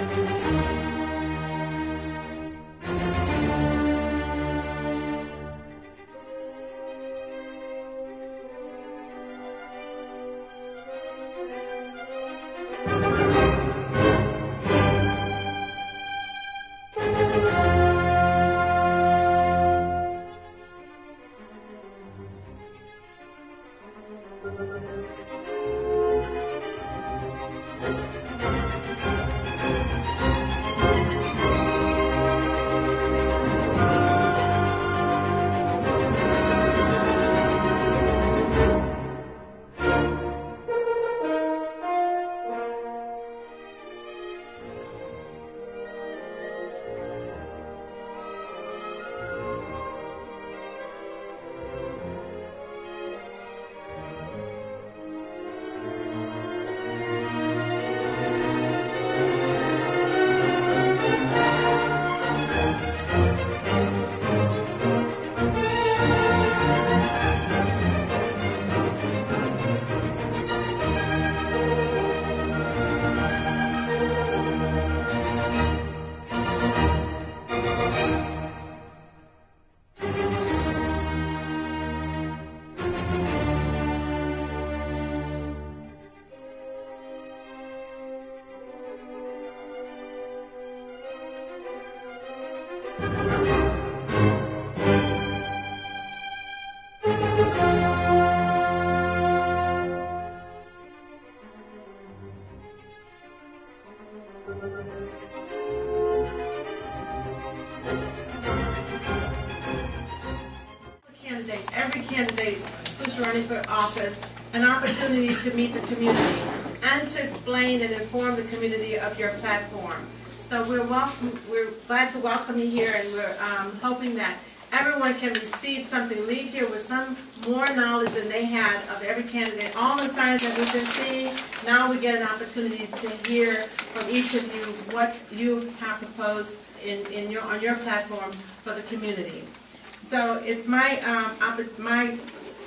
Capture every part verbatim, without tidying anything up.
Candidates, every candidate who's running for office, an opportunity to meet the community and to explain and inform the community of your platform. So we're welcome, we're glad to welcome you here, and we're um, hoping that everyone can receive something, leave here with some more knowledge than they had of every candidate. All the signs that we've been seeing, now we get an opportunity to hear from each of you what you have proposed in, in your, on your platform for the community. So it's my, um, my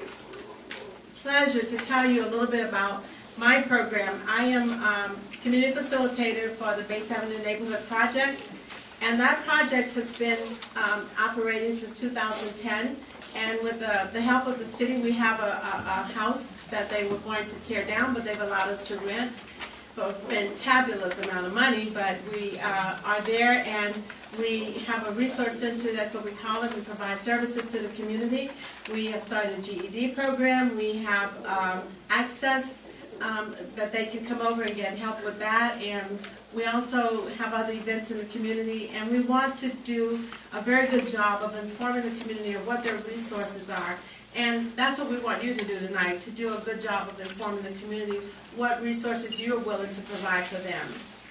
pleasure to tell you a little bit about my program. I am um, community facilitator for the Bates Avenue Neighborhood Project, and that project has been um, operating since two thousand ten. And with the, the help of the city, we have a, a, a house that they were going to tear down, but they've allowed us to rent for a fantabulous amount of money. But we uh, are there, and we have a resource center, that's what we call it. We provide services to the community. We have started a G E D program. We have um, access um, that they can come over and get help with that. And we also have other events in the community. And we want to do a very good job of informing the community of what their resources are. And that's what we want you to do tonight, to do a good job of informing the community what resources you're willing to provide for them.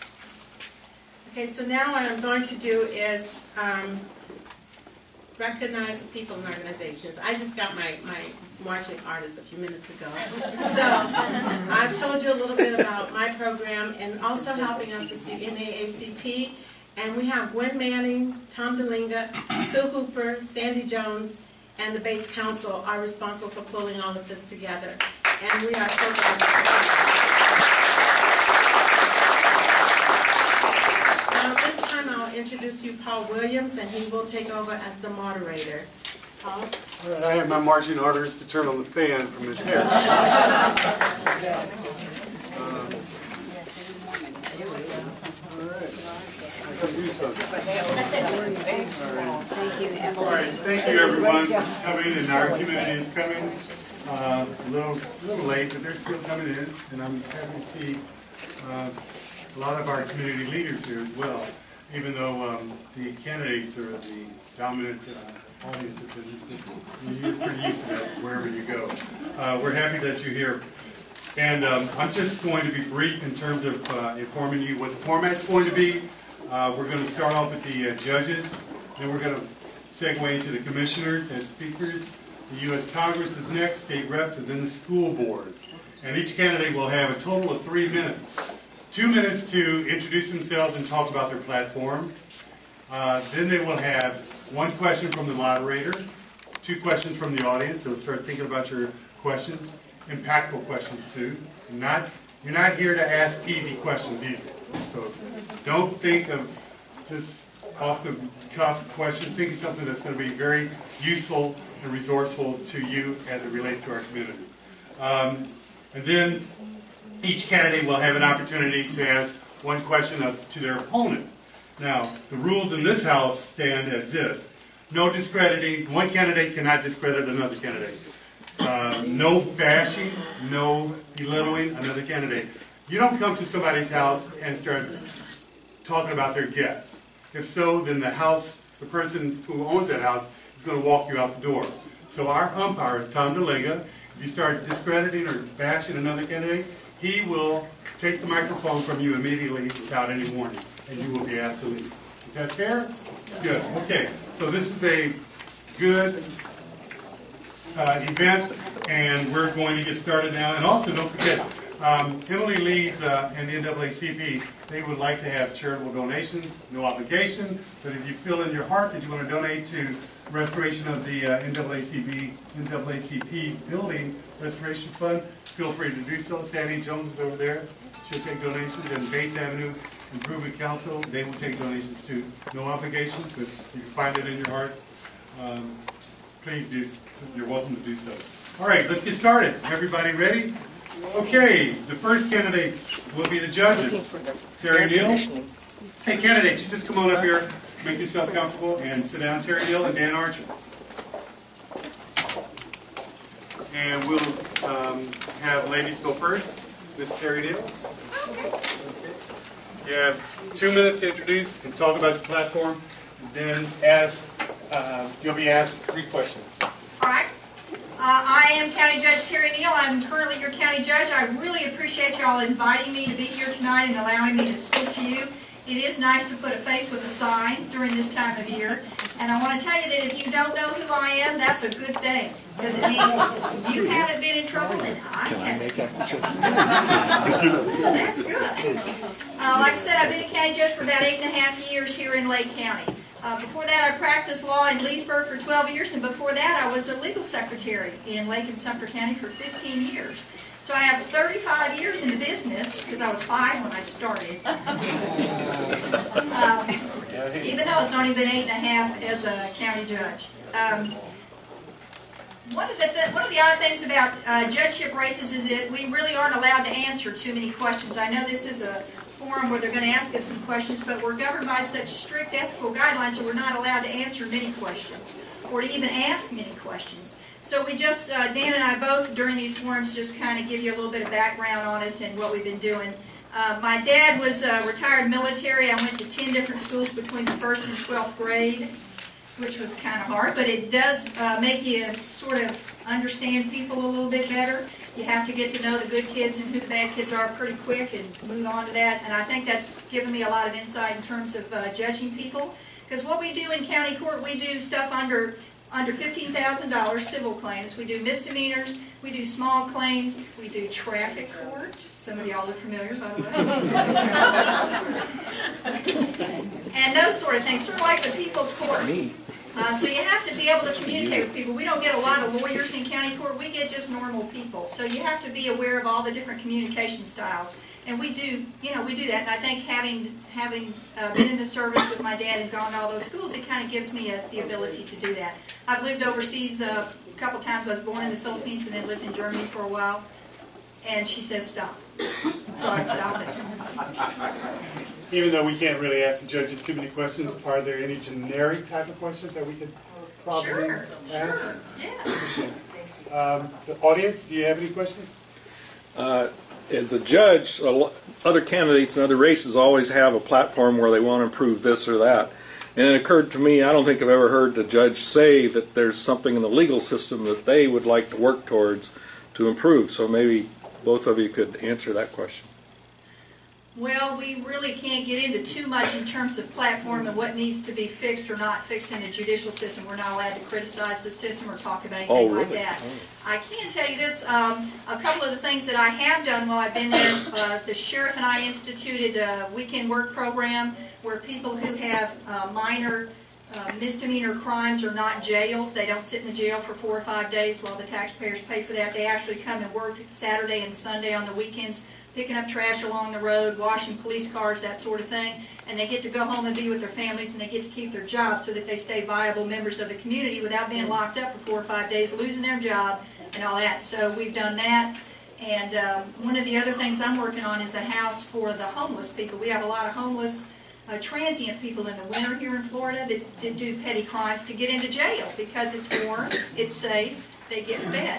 Okay, so now what I'm going to do is um, recognize the people and organizations. I just got my, my marching artist a few minutes ago. So I've told you a little bit about my program, and also helping us is the N double A C P. And we have Gwen Manning, Tom DeLinga, Sue Hooper, Sandy Jones, and the Bates Council are responsible for pulling all of this together. And we are so glad. I'll introduce you Paul Williams, and he will take over as the moderator. Paul? All right, I have my marching orders to turn on the fan from the chair. um, all right, I can do something. Thank you, Emily. All right, thank you everyone for coming, and our community is coming uh, a little, a little late, but they're still coming in, and I'm happy to see uh, a lot of our community leaders here as well. Even though um, the candidates are the dominant uh, audience attendance, you're pretty used to that wherever you go. Uh, we're happy that you're here. And um, I'm just going to be brief in terms of uh, informing you what the format's going to be. Uh, we're going to start off with the uh, judges, then we're going to segue into the commissioners as speakers. The U S Congress is next, state reps, and then the school board. And each candidate will have a total of three minutes. Two minutes to introduce themselves and talk about their platform. Uh, then they will have one question from the moderator, two questions from the audience, so start thinking about your questions. Impactful questions too. Not, you're not here to ask easy questions either. So Don't think of just off the cuff questions. Think of something that's going to be very useful and resourceful to you as it relates to our community. Um, and then each candidate will have an opportunity to ask one question of, to their opponent. Now, the rules in this House stand as this. No discrediting. One candidate cannot discredit another candidate. Uh, no bashing, no belittling another candidate. You don't come to somebody's house and start talking about their guests. If so, then the house, the person who owns that house is going to walk you out the door. So our umpire is Tom DeLinga. If you start discrediting or bashing another candidate, he will take the microphone from you immediately without any warning, and you will be asked to leave. Is that fair? Good. Okay. So this is a good uh, event, and we're going to get started now. And also, don't forget, um, Emily Lee's uh, and the N double A C P, they would like to have charitable donations, no obligation. But if you feel in your heart that you want to donate to restoration of the uh, N double A C P, N double A C P Building Restoration Fund, feel free to do so. Sandy Jones is over there. She'll take donations. And Bates Avenue Improvement Council, they will take donations too. No obligation, but if you find it in your heart, um, please do. You're welcome to do so. All right, let's get started. Everybody ready? Okay, the first candidates will be the judges. Terry Neal. Hey, candidates, you just come on up here, make yourself comfortable, and sit down. Terry Neal and Dan Archer. And we'll um, have ladies go first. Miss Terry Neal. Okay. You have two minutes to introduce and talk about your platform. Then ask. Uh, you'll be asked three questions. All right. Uh, I am County Judge Terry Neal. I'm currently your county judge. I really appreciate y'all inviting me to be here tonight and allowing me to speak to you. It is nice to put a face with a sign during this time of year. And I want to tell you that if you don't know who I am, that's a good thing. Because it means you haven't been in trouble and I haven't. So that's good. Uh, like I said, I've been a county judge for about eight and a half years here in Lake County. Uh, before that, I practiced law in Leesburg for twelve years, and before that, I was a legal secretary in Lake and Sumter County for fifteen years. So I have thirty-five years in the business, because I was five when I started. um, even though it's only been eight and a half as a county judge. Um, one, of the th one of the odd things about uh, judgeship races is that we really aren't allowed to answer too many questions. I know this is a forum where they're going to ask us some questions, but we're governed by such strict ethical guidelines that we're not allowed to answer many questions or to even ask many questions. So we just, uh, Dan and I both during these forums just kind of give you a little bit of background on us and what we've been doing. Uh, my dad was uh, retired military. I went to ten different schools between the first and twelfth grade, which was kind of hard, but it does uh, make you sort of understand people a little bit better. You have to get to know the good kids and who the bad kids are pretty quick and move on to that. And I think that's given me a lot of insight in terms of uh, judging people. Because what we do in county court, we do stuff under under fifteen thousand dollars civil claims. We do misdemeanors. We do small claims. We do traffic court. Some of y'all look familiar, by the way. And those sort of things, sort of like the people's court. Uh, so you have to be able to communicate with people. We don't get a lot of lawyers in county court. We get just normal people. So you have to be aware of all the different communication styles. And we do, you know, we do that. And I think having having uh, been in the service with my dad and gone to all those schools, it kind of gives me a, the ability to do that. I've lived overseas uh, a couple times. I was born in the Philippines and then lived in Germany for a while. And she says stop. So I stop it. Even though we can't really ask the judges too many questions, are there any generic type of questions that we could probably sure, ask? Sure, yeah. Um, the audience, do you have any questions? Uh, as a judge, a lo- other candidates in other races always have a platform where they want to improve this or that. And it occurred to me, I don't think I've ever heard the judge say that there's something in the legal system that they would like to work towards to improve. So maybe both of you could answer that question. Well, we really can't get into too much in terms of platform and what needs to be fixed or not fixed in the judicial system. We're not allowed to criticize the system or talk about anything oh, like really? that. Oh. I can tell you this, um, a couple of the things that I have done while I've been there, uh, the sheriff and I instituted a weekend work program where people who have uh, minor uh, misdemeanor crimes are not jailed. They don't sit in the jail for four or five days while the taxpayers pay for that. They actually come and work Saturday and Sunday on the weekends picking up trash along the road, washing police cars, that sort of thing, and they get to go home and be with their families, and they get to keep their job so that they stay viable members of the community without being locked up for four or five days, losing their job, and all that. So we've done that. And um, one of the other things I'm working on is a house for the homeless people. We have a lot of homeless uh, transient people in the winter here in Florida that, that do petty crimes to get into jail because it's warm, it's safe, they get fed.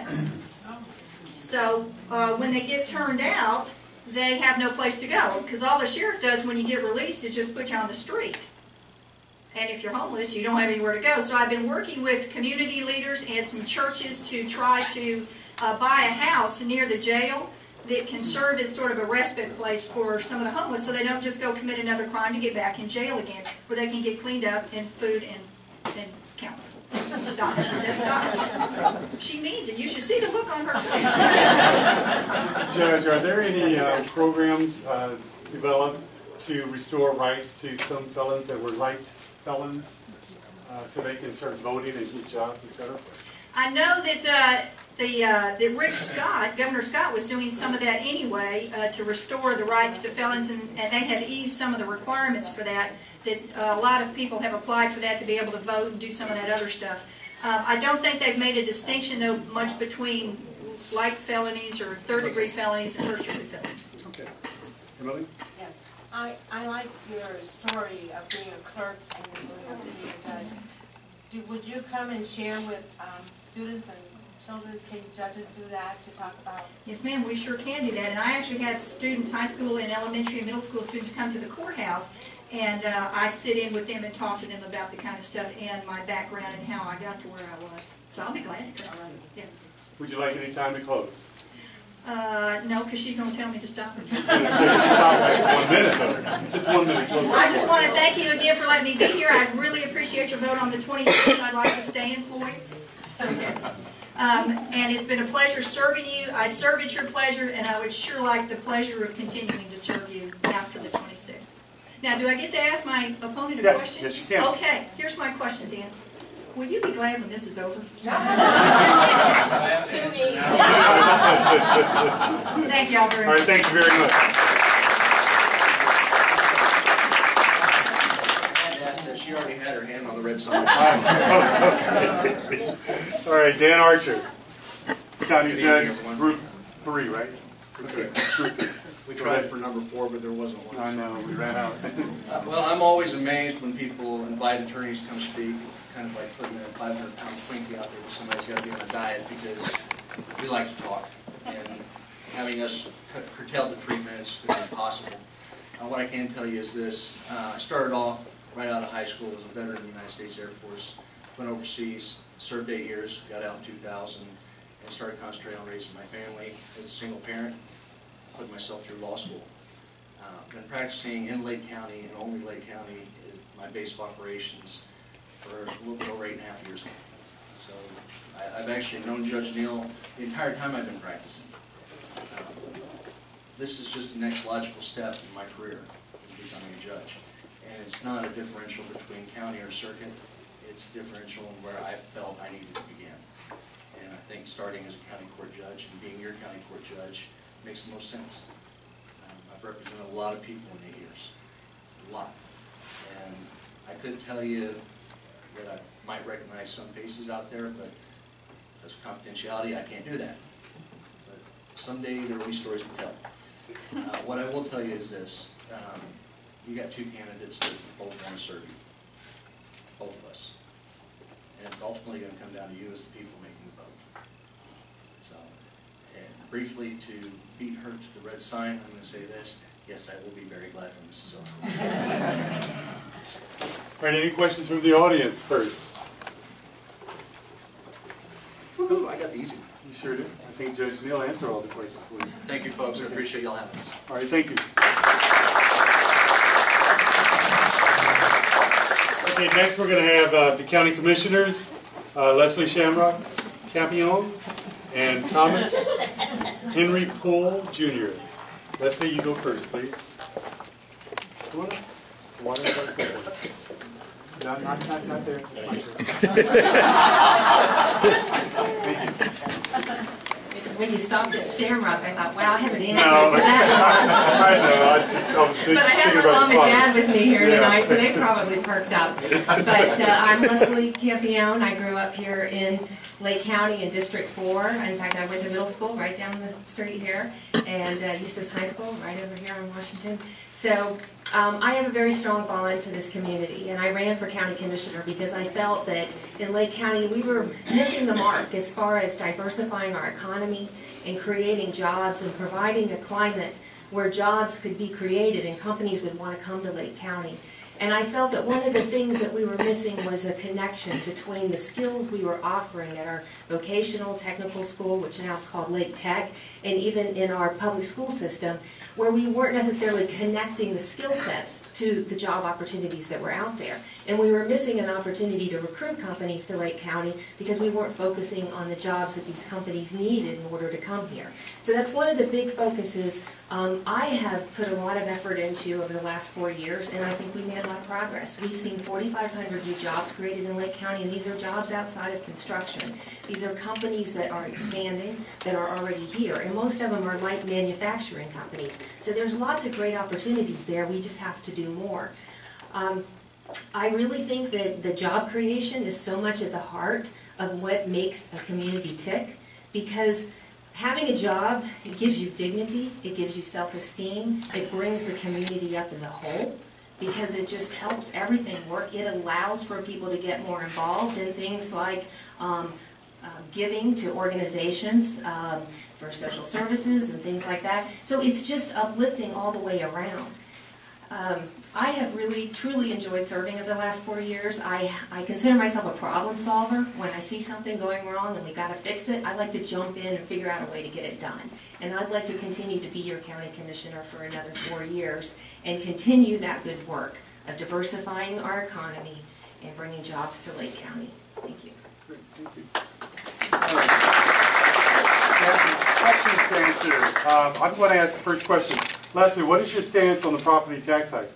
So uh, when they get turned out, they have no place to go, because all the sheriff does when you get released is just put you on the street. And if you're homeless, you don't have anywhere to go. So I've been working with community leaders and some churches to try to uh, buy a house near the jail that can serve as sort of a respite place for some of the homeless, so they don't just go commit another crime to get back in jail again, where they can get cleaned up and food and, and counseling. Stop. She says stop. She means it. You should see the look on her face. Judge, are there any uh, programs uh, developed to restore rights to some felons that were light felons, uh, so they can start voting and keep jobs, et cetera? I know that uh, the uh, that Rick Scott, Governor Scott, was doing some of that anyway uh, to restore the rights to felons, and, and they have eased some of the requirements for that. That uh, a lot of people have applied for that to be able to vote and do some of that other stuff. Um, I don't think they've made a distinction, though, much between light felonies or third-degree felonies and first-degree felonies. Okay. Emily? Yes. I, I like your story of being a clerk and then moving up to being a judge. Do, would you come and share with um, students and children? Can judges do that to talk about? Yes, ma'am, we sure can do that. And I actually have students, high school and elementary and middle school students, come to the courthouse, and uh, I sit in with them and talk to them about the kind of stuff and my background and how I got to where I was. So I'll be glad to come. Yeah. Would you like any time to close? Uh, no, because she's going to tell me to stop. Stop like one minute, though. Just one minute. Close. I just want to thank you again for letting me be here. I really appreciate your vote on the twenty-sixth. I'd like to stay employed. Um, and it's been a pleasure serving you. I serve at your pleasure, and I would sure like the pleasure of continuing to serve you after the twenty-sixth. Now, do I get to ask my opponent a Yes, question? yes, you can. Okay, here's my question, Dan. Will you be glad when this is over? Thank y'all very All right, much. thank you very much. She already had her hand on the red sign. All right, Dan Archer, County Good Judge, evening, everyone. Group Three, right? Okay. Group Three. We tried for number four, but there wasn't one. I know, we ran out. Uh, well, I'm always amazed when people invite attorneys to come speak. It's kind of like putting a five hundred pound Twinkie out there where somebody's got to be on a diet, because we like to talk. And having us cut, curtail to three minutes is impossible. Uh, what I can tell you is this. Uh, I started off right out of high school as a veteran of the United States Air Force. Went overseas, served eight years, got out in two thousand, and started concentrating on raising my family as a single parent. Put myself through law school. Uh, been practicing in Lake County, and only Lake County is my base of operations, for a little bit over eight and a half years now. So I, I've actually known Judge Neal the entire time I've been practicing. Um, this is just the next logical step in my career, in becoming a judge. And it's not a differential between county or circuit. It's a differential in where I felt I needed to begin. And I think starting as a county court judge and being your county court judge makes the most sense. Um, I've represented a lot of people in eight years, a lot. And I could tell you that I might recognize some faces out there, but because of confidentiality, I can't do that. But someday there will be stories to tell. Uh, what I will tell you is this. Um, you got two candidates that both want to serve you. Both of us. And it's ultimately going to come down to you as the people making the vote. So, and briefly, to beat her to the red sign, I'm going to say this. Yes, I will be very glad when this is over. All right, any questions from the audience first? Ooh, I got the easy one. You sure did. I think Judge Neal answered all the questions for you. Thank you, folks. I appreciate y'all having us. All right, thank you. Okay, next we're going to have uh, the county commissioners, uh, Leslie Shamrock Campion and Thomas Henry Poole Junior Leslie, you go first, please. Come on up. Water, water, water. Not, not, not, not there. Thank you. when you stopped at Shamrock, I thought, wow, I have an answer No, to that. I know. I just I was thinking, But I have thinking my about mom the and dad with me here Yeah. tonight, so they probably perked up. But uh, I'm Leslie Campione. I grew up here in Lake County in District four. In fact, I went to middle school right down the street here, and uh, Eustis High School right over here in Washington. So um, I have a very strong bond to this community, and I ran for county commissioner because I felt that in Lake County we were missing the mark as far as diversifying our economy and creating jobs and providing a climate where jobs could be created and companies would want to come to Lake County. And I felt that one of the things that we were missing was a connection between the skills we were offering at our vocational technical school, which now is called Lake Tech, and even in our public school system, where we weren't necessarily connecting the skill sets to the job opportunities that were out there. And we were missing an opportunity to recruit companies to Lake County because we weren't focusing on the jobs that these companies needed in order to come here. So that's one of the big focuses um, I have put a lot of effort into over the last four years, and I think we made a lot of progress. We've seen forty-five hundred new jobs created in Lake County, and these are jobs outside of construction. These are companies that are expanding, that are already here, and most of them are light manufacturing companies. So there's lots of great opportunities there. We just have to do more. Um, I really think that the job creation is so much at the heart of what makes a community tick, because having a job, it gives you dignity, it gives you self-esteem, it brings the community up as a whole, because it just helps everything work. It allows for people to get more involved in things like um, uh, giving to organizations um, for social services and things like that. So it's just uplifting all the way around. Um, I have really, truly enjoyed serving over the last four years. I, I consider myself a problem solver. When I see something going wrong and we've got to fix it, I like to jump in and figure out a way to get it done. And I'd like to continue to be your county commissioner for another four years and continue that good work of diversifying our economy and bringing jobs to Lake County. Thank you. Great, thank you. All right. Questions to answer. Uh, I'm going to ask the first question. Leslie, what is your stance on the property tax hike?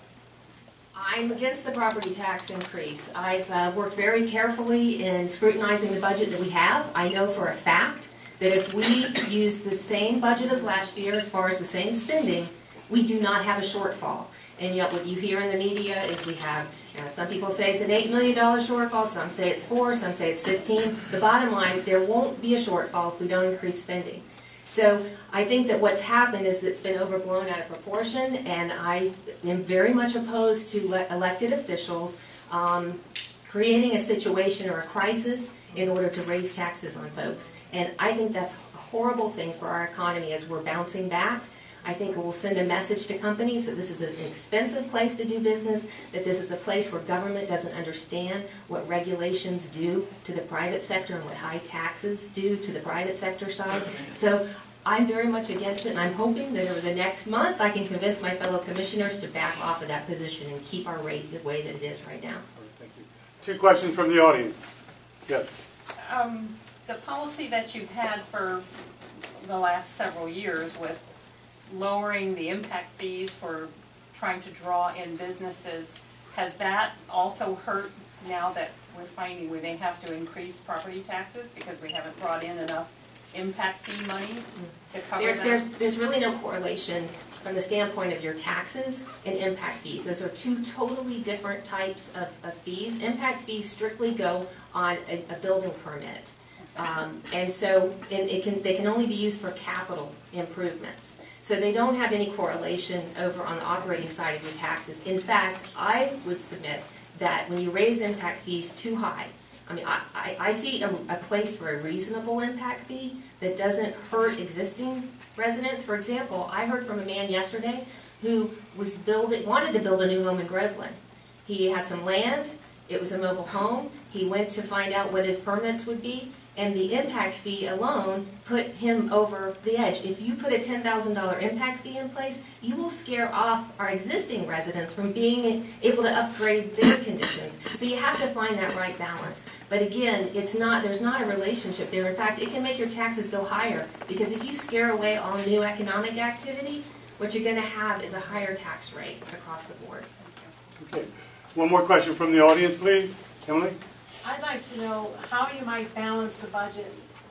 I'm against the property tax increase. I've uh, worked very carefully in scrutinizing the budget that we have. I know for a fact that if we use the same budget as last year as far as the same spending, we do not have a shortfall. And yet what you hear in the media is we have, you know, some people say it's an eight million dollars shortfall, some say it's four, some say it's fifteen. The bottom line, there won't be a shortfall if we don't increase spending. So I think that what's happened is that it's been overblown out of proportion, and I am very much opposed to le elected officials um, creating a situation or a crisis in order to raise taxes on folks. And I think that's a horrible thing for our economy as we're bouncing back. I think it will send a message to companies that this is an expensive place to do business, that this is a place where government doesn't understand what regulations do to the private sector and what high taxes do to the private sector side. So I'm very much against it, and I'm hoping that over the next month I can convince my fellow commissioners to back off of that position and keep our rate the way that it is right now. Thank you. Two questions from the audience. Yes. Um, the policy that you've had for the last several years with lowering the impact fees for trying to draw in businesses, has that also hurt now that we're finding we may have to increase property taxes because we haven't brought in enough impact fee money to cover There, that? there's, there's really no correlation from the standpoint of your taxes and impact fees. Those are two totally different types of, of fees. Impact fees strictly go on a, a building permit. Um, and so it, it can, they can only be used for capital improvements. So they don't have any correlation over on the operating side of your taxes. In fact, I would submit that when you raise impact fees too high, I mean, I, I, I see a, a place for a reasonable impact fee that doesn't hurt existing residents. For example, I heard from a man yesterday who was building, wanted to build a new home in Groveland. He had some land, it was a mobile home, he went to find out what his permits would be, and the impact fee alone put him over the edge. If you put a ten thousand dollar impact fee in place, you will scare off our existing residents from being able to upgrade their conditions. So you have to find that right balance. But again, it's not, there's not a relationship there. In fact, it can make your taxes go higher, because if you scare away all new economic activity, what you're going to have is a higher tax rate across the board. Okay. One more question from the audience, please. Emily? I'd like to know how you might balance the budget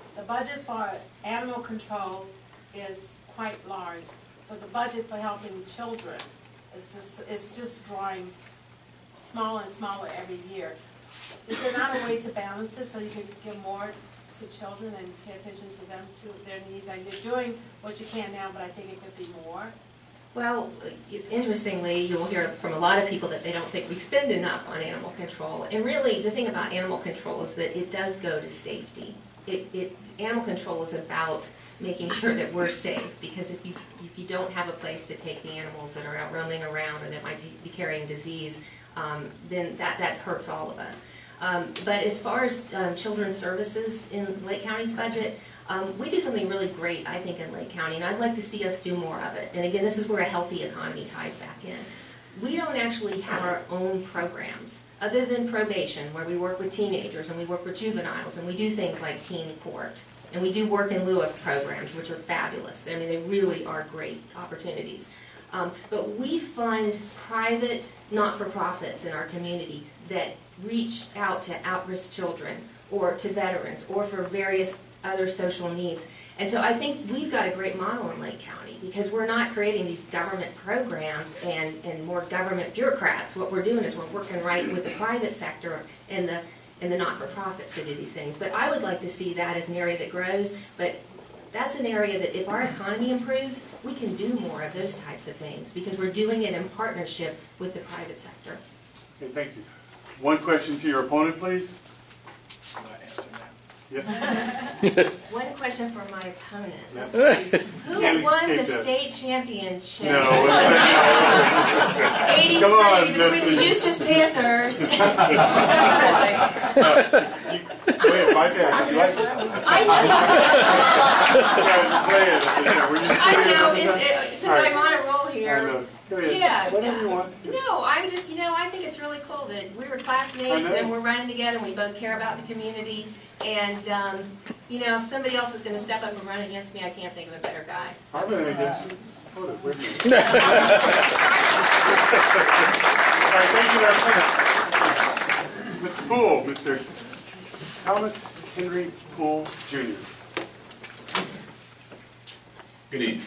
the budget for animal control is quite large, but the budget for helping children is just, is just drawing smaller and smaller every year. Is there not a way to balance it so you can give more to children and pay attention to them, to their needs? And you're doing what you can now, but I think it could be more. Well, interestingly, you'll hear from a lot of people that they don't think we spend enough on animal control. And really, the thing about animal control is that it does go to safety. It, it, animal control is about making sure that we're safe, because if you, if you don't have a place to take the animals that are out roaming around or that might be, be carrying disease, um, then that, that hurts all of us. Um, but as far as um, children's services in Lake County's budget, um, we do something really great, I think, in Lake County, and I'd like to see us do more of it. And again, this is where a healthy economy ties back in. We don't actually have our own programs, other than probation, where we work with teenagers and we work with juveniles, and we do things like teen court. And we do work in lieu of programs, which are fabulous. I mean, they really are great opportunities. Um, but we fund private not-for-profits in our community that reach out to at-risk children or to veterans or for various other social needs. And so I think we've got a great model in Lake County, because we're not creating these government programs and, and more government bureaucrats. What we're doing is we're working right with the private sector and the and the not-for-profits to do these things. But I would like to see that as an area that grows, but that's an area that if our economy improves, we can do more of those types of things, because we're doing it in partnership with the private sector. Okay, thank you. One question to your opponent, please. Can I answer that? Yes. One question for my opponent. Yes. Who Can't won the escape that. state championship? No. eighty-three Come on, between the Justin. Eustis Panthers. Wait, my dad. I know. Play it. Were you I saying know. it? It, it, since All right. I'm on a roll I here. know. Go ahead. Yeah. Whatever you want. No, I'm just, you know, I think it's really cool that we were I classmates know. and we're running together and we both care about the community. And, um, you know, if somebody else was going to step up and run against me, I can't think of a better guy. I'm running against you. Hold it, wait a minute. All right, thank you very much. Mister Poole, Mister Thomas Henry Poole, Junior Good evening.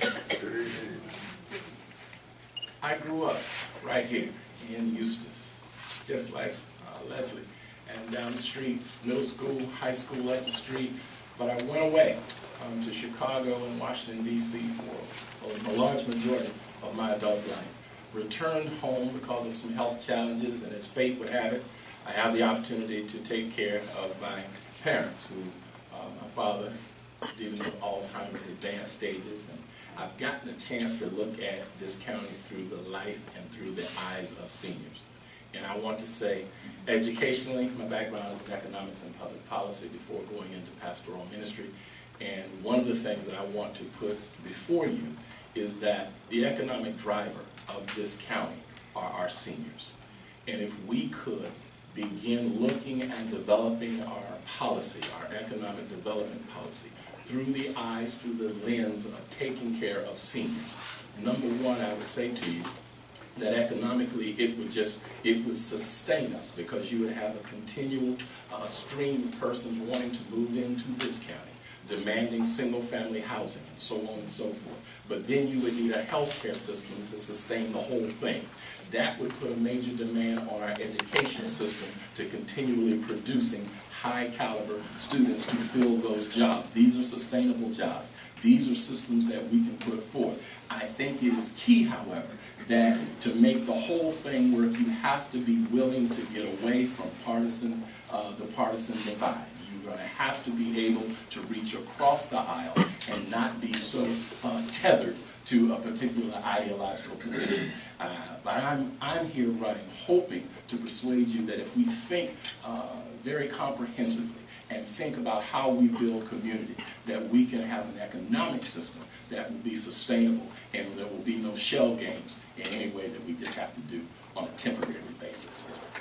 I grew up right here in Eustis, just like uh, Leslie. And down the street, middle school, high school up the street. But I went away um, to Chicago and Washington, D C for a large majority of my adult life. Returned home because of some health challenges, and as fate would have it, I have the opportunity to take care of my parents, who uh, my father dealing with Alzheimer's advanced stages, and I've gotten a chance to look at this county through the life and through the eyes of seniors. And I want to say, educationally, my background is in economics and public policy before going into pastoral ministry. And one of the things that I want to put before you is that the economic driver of this county are our seniors. And if we could begin looking and developing our policy, our economic development policy, through the eyes, through the lens of taking care of seniors. Number one, I would say to you that economically it would just, it would sustain us, because you would have a continual uh, stream of persons wanting to move into this county, demanding single-family housing and so on and so forth. But then you would need a healthcare system to sustain the whole thing. That would put a major demand on our education system to continually producing high-caliber students to fill those jobs. These are sustainable jobs. These are systems that we can put forth. I think it is key, however, that to make the whole thing work, you have to be willing to get away from partisan, uh, the partisan divide. You're going to have to be able to reach across the aisle and not be so uh, tethered to a particular ideological position. Uh, but I'm, I'm here running, hoping to persuade you that if we think uh, very comprehensively and think about how we build community, that we can have an economic system that will be sustainable, and there will be no shell games in any way that we just have to do on a temporary basis.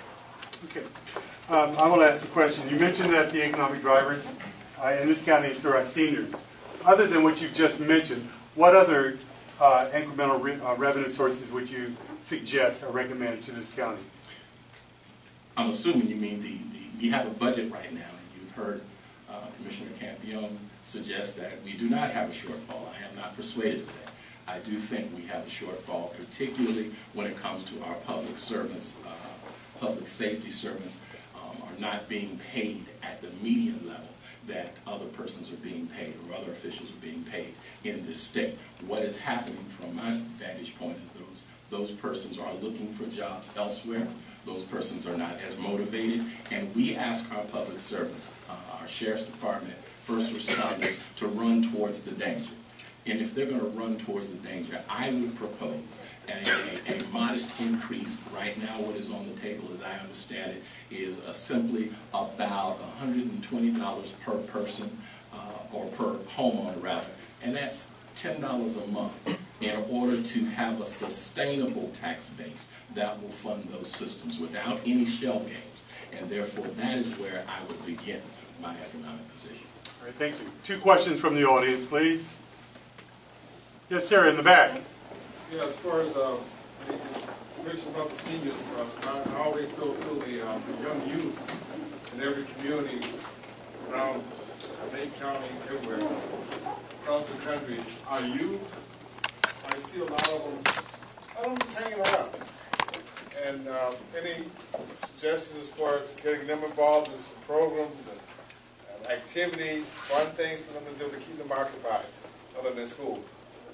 Okay. Um, I want to ask a question. You mentioned that the economic drivers uh, in this county are our seniors. Other than what you've just mentioned, what other uh, incremental re uh, revenue sources would you suggest or recommend to this county? I'm assuming you mean the, the we have a budget right now, and you've heard uh, Commissioner Campione suggests that we do not have a shortfall. I am not persuaded of that. I do think we have a shortfall, particularly when it comes to our public servants, uh, public safety servants um, are not being paid at the median level that other persons are being paid or other officials are being paid in this state. What is happening from my vantage point is those, those persons are looking for jobs elsewhere. Those persons are not as motivated, and we ask our public servants, uh, our sheriff's department, first responders, to run towards the danger. And if they're going to run towards the danger, I would propose a, a, a modest increase. Right now, what is on the table, as I understand it, is uh, simply about one hundred twenty dollars per person, uh, or per homeowner, rather. And that's ten dollars a month in order to have a sustainable tax base that will fund those systems without any shell games. And therefore, that is where I would begin my economic position. All right, thank you. Two questions from the audience, please. Yes, sir, in the back. Yeah, as far as uh, you mentioned about the seniors trust, I, I always go to the, um, the young youth in every community around Lake County, everywhere, across the country. Are you? I see a lot of them. I don't just hanging around. And um, any suggestions as far as getting them involved in some programs and, and activities, fun things for them to do to keep them occupied, other than school?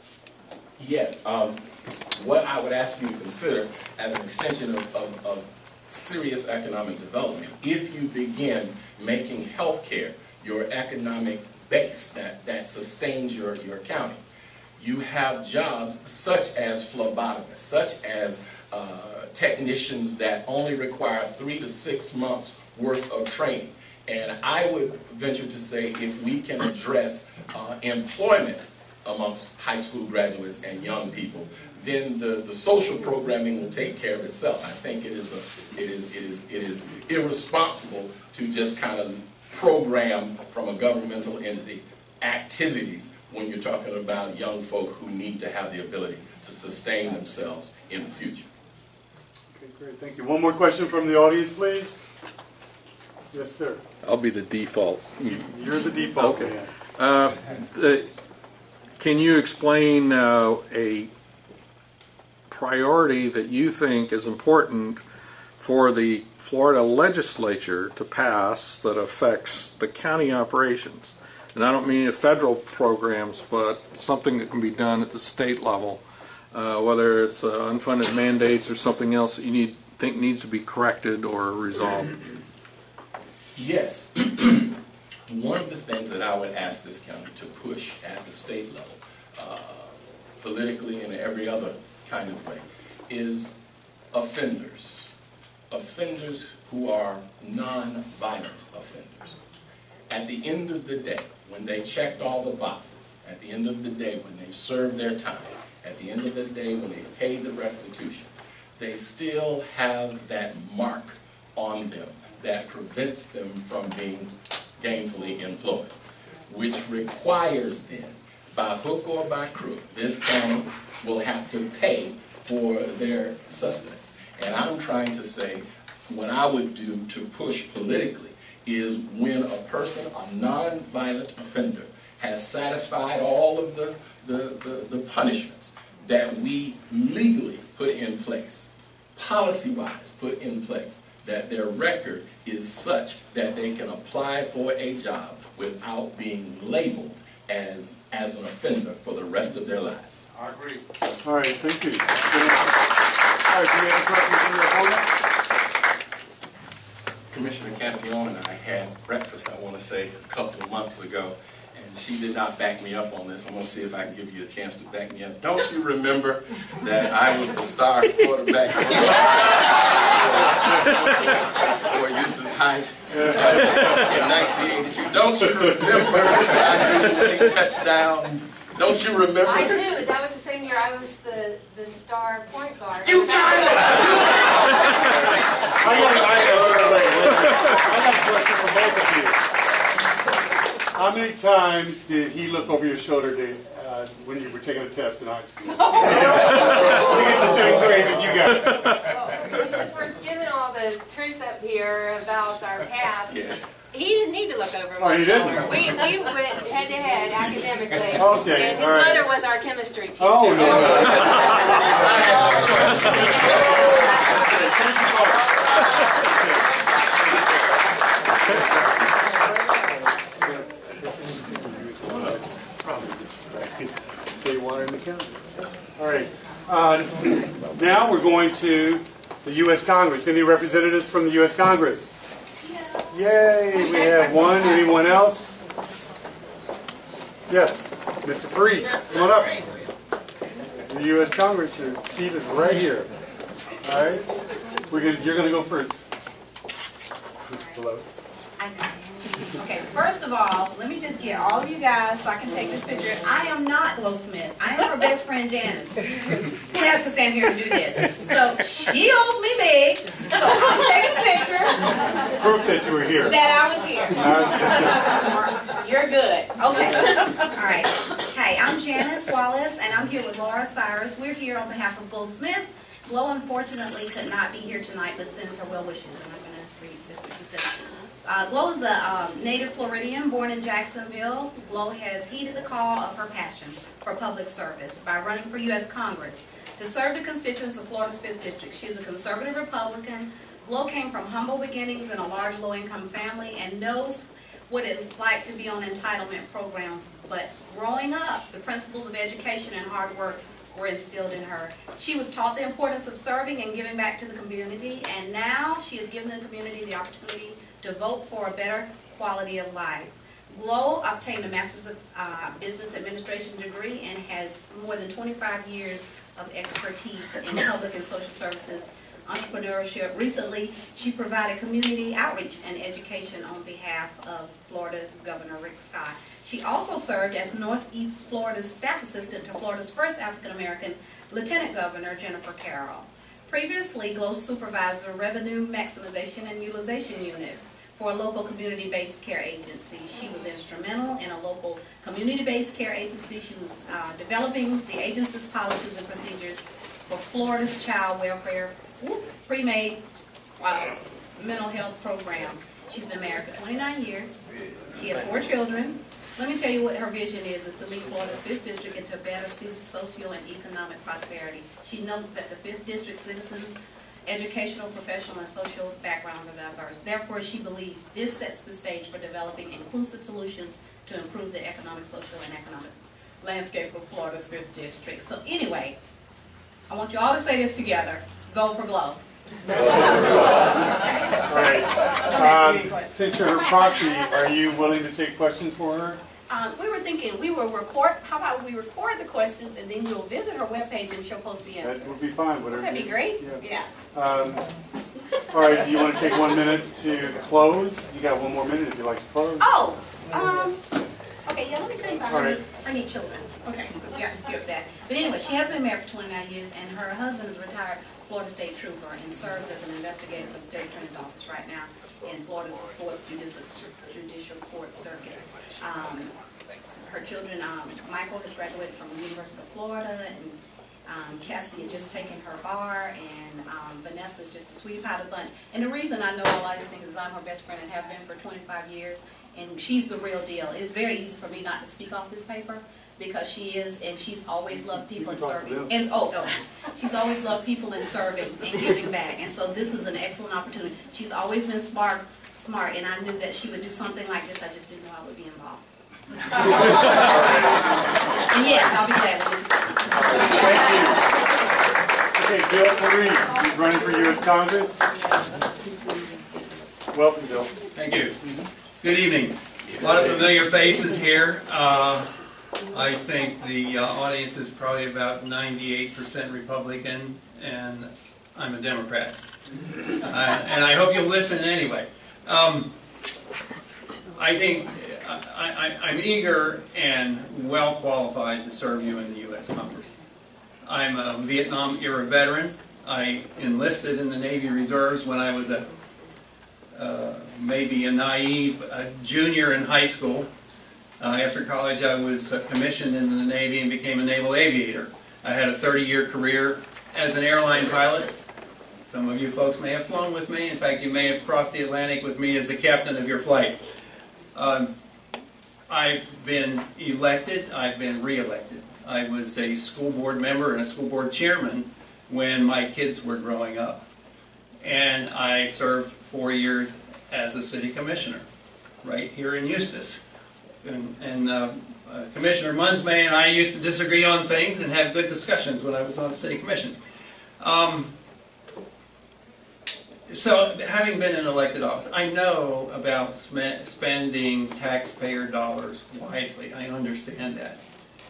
Yes. Um, what I would ask you to consider as an extension of, of, of serious economic development, if you begin making healthcare your economic base that, that sustains your, your county, you have jobs such as phlebotomists, such as uh, technicians that only require three to six months worth of training. And I would venture to say if we can address uh, employment amongst high school graduates and young people, then the, the social programming will take care of itself. I think it is, a, it is, it is, it is irresponsible to just kind of program from a governmental entity activities when you're talking about young folk who need to have the ability to sustain themselves in the future. Okay, great, thank you. One more question from the audience, please. Yes, sir. I'll be the default. You're the default. Okay. Uh, the, can you explain uh, a priority that you think is important for the Florida legislature to pass that affects the county operations? And I don't mean the federal programs, but something that can be done at the state level, uh, whether it's uh, unfunded mandates or something else that you need think needs to be corrected or resolved. Yes. One of the things that I would ask this county to push at the state level, uh, politically and every other kind of way, is offenders. Offenders who are non-violent offenders. At the end of the day, when they checked all the boxes, at the end of the day when they've served their time, at the end of the day when they've paid the restitution, they still have that mark on them that prevents them from being gainfully employed, which requires then, by hook or by crook, this county will have to pay for their sustenance. And I'm trying to say, what I would do to push politically is when a person, a non-violent offender, has satisfied all of the, the, the, the punishments that we legally put in place, policy-wise put in place, that their record is such that they can apply for a job without being labeled as, as an offender for the rest of their lives. I agree. All right, thank you. All right, do you have a question from your opponent? Commissioner Campione and I had breakfast, I want to say, a couple of months ago, and she did not back me up on this. I'm going to see if I can give you a chance to back me up. Don't you remember that I was the star quarterback for Eustis High uh, in nineteen eighty-two? Don't you remember I threw the winning touchdown? Don't you remember? I do. That was the same year I was the, the star point guard. You got it! I got, I, I got a question for both of you. How many times did he look over your shoulder to, uh, when you were taking a test in high school? To get the same grade that you got. Well, since we're giving all the truth up here about our past, Yes. he He didn't need to look over Oh, my he didn't? shoulder. We, we went head to head academically. Okay, And his all right. mother was our chemistry teacher. Oh, no. So you want her in the county. All right. Uh, now we're going to the U S Congress. Any representatives from the U S Congress? Yay! We have one. Anyone else? Yes, Mister Freed. Come on up. The U S Congress. Your seat is right here. All right. We're gonna, you're going to go first. Mister Below. Okay, first of all, let me just get all of you guys so I can take this picture. I am not Flo Smith. I am her best friend Janice, who has to stand here and do this. So she owes me big. So I'm taking a picture Proof that you were here. that I was here. You're good. Okay. All right. Hey, I'm Janice Wallace, and I'm here with Laura Cyrus. We're here on behalf of Flo Smith. Flo unfortunately could not be here tonight, but sends her well wishes. I'm not going to read this what she said. Uh, Glo is a um, native Floridian born in Jacksonville. Glo has heeded the call of her passion for public service by running for U S Congress to serve the constituents of Florida's fifth District. She is a conservative Republican. Glo came from humble beginnings in a large low-income family and knows what it's like to be on entitlement programs. But growing up, the principles of education and hard work were instilled in her. She was taught the importance of serving and giving back to the community, and now she has given the community the opportunity to vote for a better quality of life. Glo obtained a Master's of uh, Business Administration degree and has more than twenty-five years of expertise in public and social services, entrepreneurship. Recently, she provided community outreach and education on behalf of Florida Governor Rick Scott. She also served as Northeast Florida's staff assistant to Florida's first African-American Lieutenant Governor, Jennifer Carroll. Previously, Glo supervised the Revenue Maximization and Utilization Unit for a local community-based care agency. She was instrumental in a local community-based care agency. She was uh, developing the agency's policies and procedures for Florida's child welfare pre-made uh, mental health program. She's been married for twenty-nine years. She has four children. Let me tell you what her vision is, is to lead Florida's fifth District into better social and economic prosperity. She knows that the fifth District citizens' educational, professional, and social backgrounds are diverse. Therefore, she believes this sets the stage for developing inclusive solutions to improve the economic, social, and economic landscape of Florida's fifth District. So anyway, I want you all to say this together. Go for Glo. All right. Um, since you're her proxy, are you willing to take questions for her? Um, we were thinking we will record, how about we record the questions and then you'll visit her webpage and she'll post the answers. That would be fine. Whatever. That'd be you- great? Yeah. Yeah. Um, all right. Do you want to take one minute to close? You got one more minute if you'd like to close. Oh, um, okay, yeah, let me tell you about All her, right. neat, her neat children. Okay, because we got to skip that. But anyway, she has been married for twenty-nine years and her husband is a retired Florida State Trooper and serves as an investigator for the State Attorney's Office right now in Florida's fourth Judicial, Judicial Court Circuit. Um, her children, um, Michael has graduated from the University of Florida, and um, Cassie had just taken her bar, and um, Vanessa's just a sweetie pie of the bunch. And the reason I know all of these things is I'm her best friend and have been for twenty-five years, and she's the real deal. It's very easy for me not to speak off this paper, because she is, and she's always loved people and serving. And oh, oh, she's always loved people and serving and giving back. And so this is an excellent opportunity. She's always been smart, smart, and I knew that she would do something like this. I just didn't know I would be involved. And yes, I'll be glad to Thank you. Okay, Bill Kareem, he's running for U S Congress. Welcome, Bill. Thank you. Good evening. A lot of familiar faces here. Uh, I think the uh, audience is probably about ninety-eight percent Republican, and I'm a Democrat. Uh, and I hope you'll listen anyway. Um, I think I, I, I'm eager and well qualified to serve you in the U S Congress. I'm a Vietnam-era veteran. I enlisted in the Navy Reserves when I was a uh, maybe a naive uh, junior in high school. Uh, after college, I was uh, commissioned in the Navy and became a naval aviator. I had a thirty-year career as an airline pilot. Some of you folks may have flown with me. In fact, you may have crossed the Atlantic with me as the captain of your flight. Um, I've been elected, I've been re-elected. I was a school board member and a school board chairman when my kids were growing up. And I served four years as a city commissioner right here in Eustis. And, and uh, uh, Commissioner Munsmay and I used to disagree on things and have good discussions when I was on the city commission. Um, so, having been in elected office, I know about sm- spending taxpayer dollars wisely. I understand that.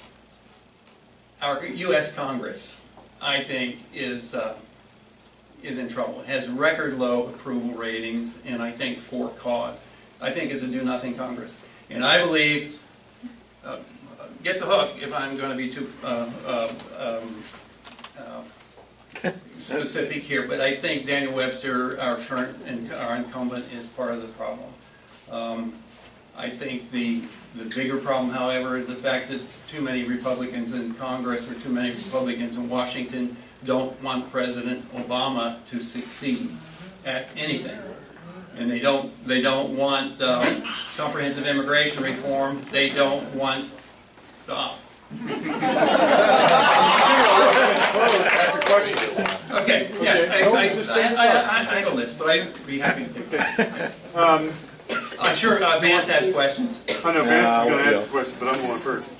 Our U S Congress, I think, is uh, is in trouble. It has record low approval ratings, and I think for cause. I think it's a do-nothing Congress. And I believe, uh, get the hook if I'm going to be too uh, uh, um, uh, specific here, but I think Daniel Webster, our current and our incumbent, is part of the problem. Um, I think the the bigger problem, however, is the fact that too many Republicans in Congress or too many Republicans in Washington don't want President Obama to succeed at anything. And they don't, they don't want uh, comprehensive immigration reform. They don't want, stop. Okay, yeah, I, I, I, I, I have a list, but I'd be happy to. Um, I'm sure uh, Vance has questions. I know Vance is going to ask a question, but I'm going first.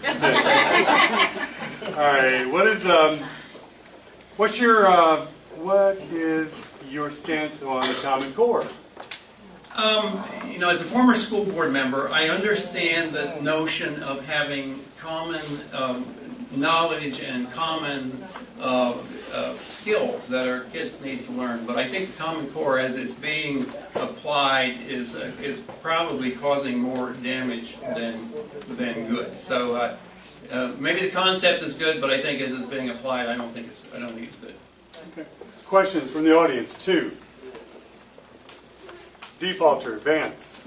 All right, what is um, what's your uh, what is your stance on the Common Core? Um, you know, as a former school board member, I understand the notion of having common um, knowledge and common uh, uh, skills that our kids need to learn. But I think the Common Core, as it's being applied, is uh, is probably causing more damage than than good. So uh, uh, maybe the concept is good, but I think as it's being applied, I don't think it's I don't think it's good. Okay. Questions from the audience, two. Defaulter, Vance.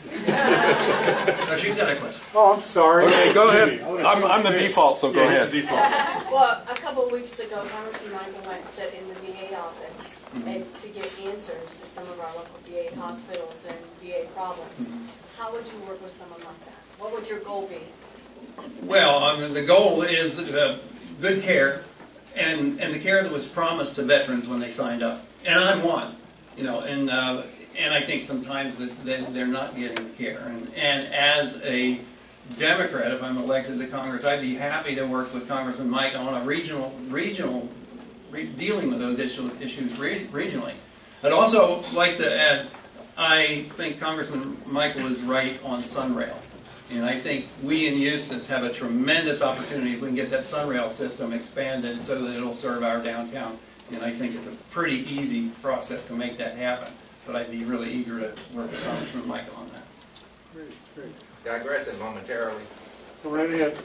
No, she's got a question. Oh, I'm sorry. Okay, go ahead. I'm, I'm the default, so go yeah, ahead. The default. Well, a couple of weeks ago, Congressman Michael went and sat in the V A office Mm-hmm. and to get answers to some of our local V A hospitals and V A problems. Mm-hmm. How would you work with someone like that? What would your goal be? Well, I mean, the goal is uh, good care, and and the care that was promised to veterans when they signed up. And I'm one, you know, and uh, and I think sometimes that that they're not getting the care. And and as a Democrat, if I'm elected to Congress, I'd be happy to work with Congressman Mike on a regional regional re- dealing with those issues issues re- regionally. I'd also like to add, I think Congressman Michael is right on Sunrail. And I think we in Eustis have a tremendous opportunity if we can get that Sunrail system expanded so that it'll serve our downtown. And I think it's a pretty easy process to make that happen. But I'd be really eager to work with Congressman Michael on that. Great, great. Digressing momentarily. Go right ahead.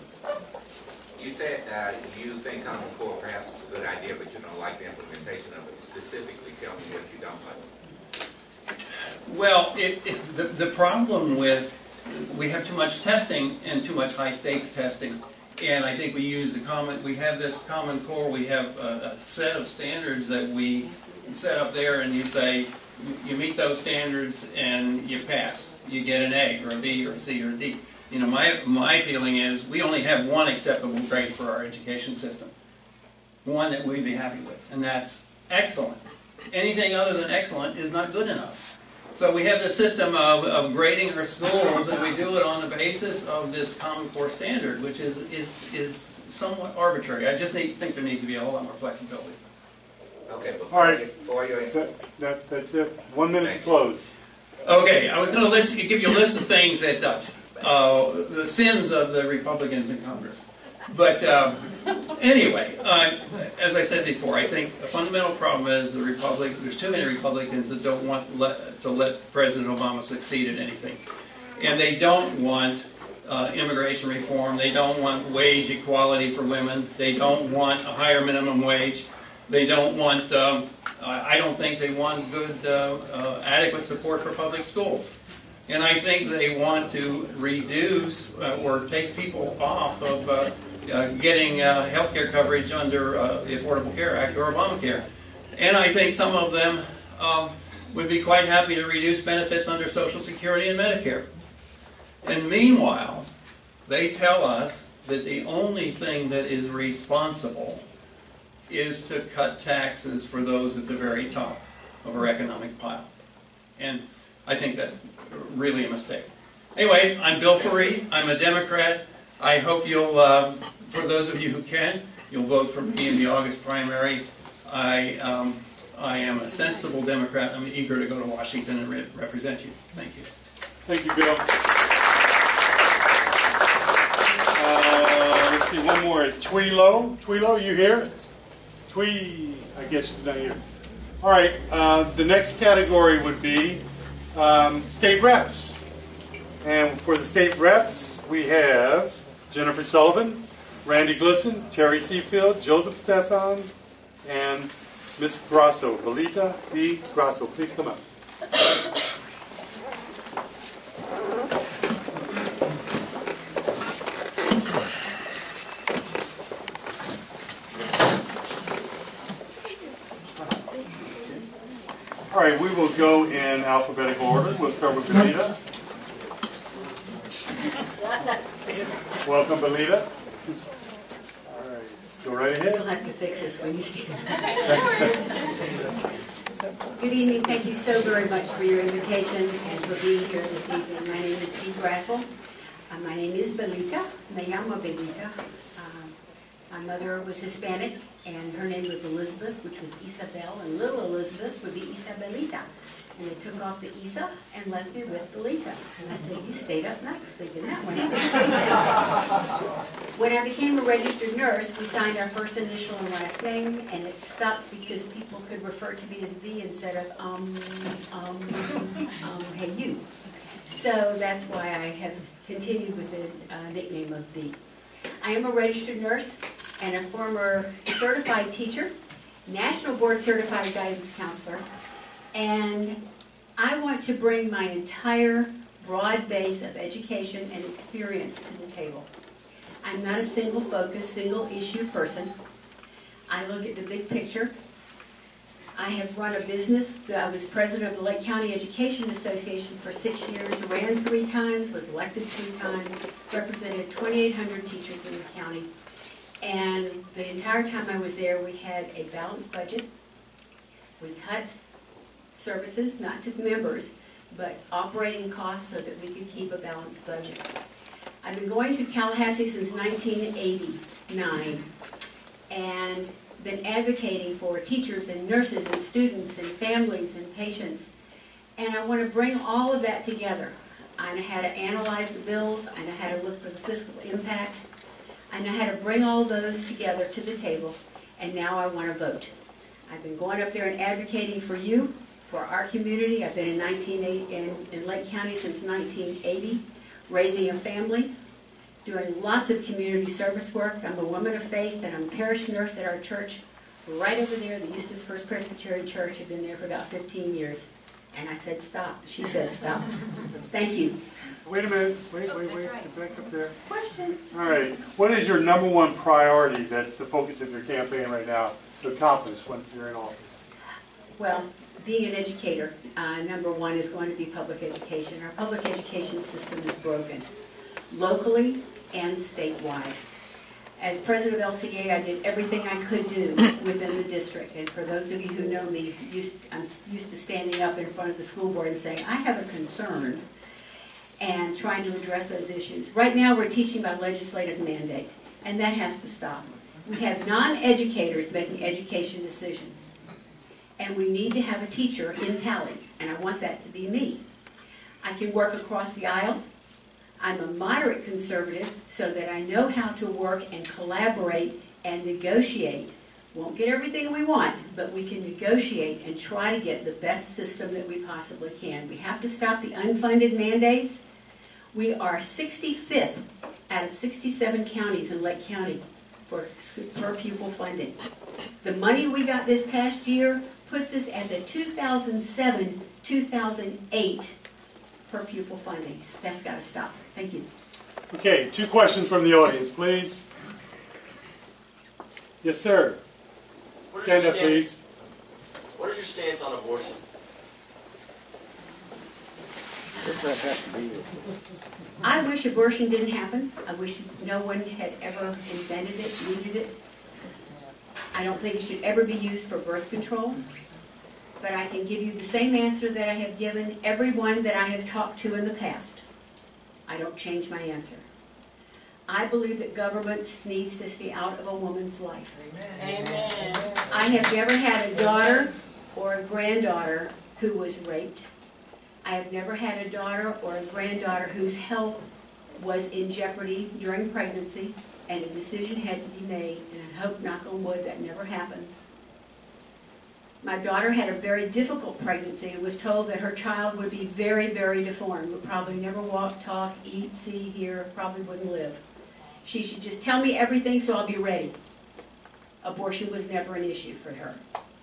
You said uh, you think Common Core perhaps is a good idea, but you don't like the implementation of it. Specifically, tell me what you don't like. Well, it, it, the, the problem with, we have too much testing and too much high stakes testing. And I think we use the common, we have this Common Core, we have a, a set of standards that we set up there, and you say, you meet those standards and you pass. You get an A or a B or a C or a D. You know, my, my feeling is we only have one acceptable grade for our education system. One that we'd be happy with, and that's excellent. Anything other than excellent is not good enough. So we have this system of, of grading our schools, and we do it on the basis of this Common Core standard, which is, is, is somewhat arbitrary. I just need, think there needs to be a whole lot more flexibility. Okay, before All right. you, before you That, that, that's it. One minute to close. Okay, I was going to list, give you a list of things that, uh, uh, the sins of the Republicans in Congress. But um, anyway, uh, as I said before, I think the fundamental problem is the Republic. There's too many Republicans that don't want let, to let President Obama succeed at anything. And they don't want uh, immigration reform. They don't want wage equality for women. They don't want a higher minimum wage. They don't want, um, I don't think they want good, uh, uh, adequate support for public schools. And I think they want to reduce uh, or take people off of uh, uh, getting uh, health care coverage under uh, the Affordable Care Act or Obamacare. And I think some of them um, would be quite happy to reduce benefits under Social Security and Medicare. And meanwhile, they tell us that the only thing that is responsible is to cut taxes for those at the very top of our economic pile. And I think that's really a mistake. Anyway, I'm Bill Faree. I'm a Democrat. I hope you'll, uh, for those of you who can, you'll vote for me in the August primary. I, um, I am a sensible Democrat. I'm eager to go to Washington and re represent you. Thank you. Thank you, Bill. Uh, let's see, one more is Tweelo. Tweelo, you here? Twee, I guess she's not here. All right, uh, the next category would be um, state reps. And for the state reps, we have Jennifer Sullivan, Randy Glisson, Terry Seafield, Joseph Stefan, and Miss Grasso, Belita B. Grasso. Please come up. All right, we will go in alphabetical order. We'll start with Belita. Welcome, Belita. All right, go right ahead. You'll have to fix this when you see Good evening. Thank you so very much for your invitation and for being here this evening. My name is Dee Grassel. Uh, my name is Belita. Me llamo Belita. Um, my mother was Hispanic, and her name was Elizabeth, which was Isabel, and little Elizabeth would be Isabelita. And they took off the Isa and left me with Belita. And I said, you stayed up nights thinking that one. When I became a registered nurse, we signed our first initial and last name, and it stuck because people could refer to me as V instead of um, um, um, hey you. So that's why I have continued with the uh, nickname of V. I am a registered nurse and a former certified teacher, National Board Certified Guidance Counselor, and I want to bring my entire broad base of education and experience to the table. I'm not a single focus, single issue person. I look at the big picture. I have run a business. I was president of the Lake County Education Association for six years, ran three times, was elected three times, represented twenty-eight hundred teachers in the county. And the entire time I was there, we had a balanced budget. We cut services, not to members, but operating costs so that we could keep a balanced budget. I've been going to Tallahassee since nineteen eighty-nine and been advocating for teachers and nurses and students and families and patients. And I want to bring all of that together. I know how to analyze the bills. I know how to look for the fiscal impact. I know how to bring all those together to the table. And now I want to vote. I've been going up there and advocating for you, for our community. I've been in, nineteen eighty, in, in Lake County since nineteen eighty, raising a family, doing lots of community service work. I'm a woman of faith, and I'm a parish nurse at our church right over there, the Eustis First Presbyterian Church. I've been there for about fifteen years. And I said, stop. She said, stop. Thank you. Wait a minute. Wait, wait, wait. Get back up there. Questions? All right. What is your number one priority that's the focus of your campaign right now to accomplish once you're in office? Well, being an educator, uh, number one is going to be public education. Our public education system is broken, locally and statewide. As president of L C A, I did everything I could do within the district. And for those of you who know me, used, I'm used to standing up in front of the school board and saying, I have a concern, and trying to address those issues. Right now, we're teaching by legislative mandate, and that has to stop. We have non-educators making education decisions. And we need to have a teacher in tally, and I want that to be me. I can work across the aisle. I'm a moderate conservative so that I know how to work and collaborate and negotiate. Won't get everything we want, but we can negotiate and try to get the best system that we possibly can. We have to stop the unfunded mandates. We are sixty-fifth out of sixty-seven counties in Lake County for per pupil funding. The money we got this past year puts us at the two thousand seven two thousand eight per pupil funding. That's got to stop. Thank you. Okay, two questions from the audience, please. Yes, sir. Stand up, please. What is your stance on abortion? I wish abortion didn't happen. I wish no one had ever invented it, needed it. I don't think it should ever be used for birth control. But I can give you the same answer that I have given everyone that I have talked to in the past. I don't change my answer. I believe that government needs to stay out of a woman's life. Amen. I have never had a daughter or a granddaughter who was raped. I have never had a daughter or a granddaughter whose health was in jeopardy during pregnancy, and a decision had to be made, and I hope, knock on wood, that never happens. My daughter had a very difficult pregnancy and was told that her child would be very, very deformed, would probably never walk, talk, eat, see, hear, probably wouldn't live. She should just tell me everything so I'll be ready. Abortion was never an issue for her.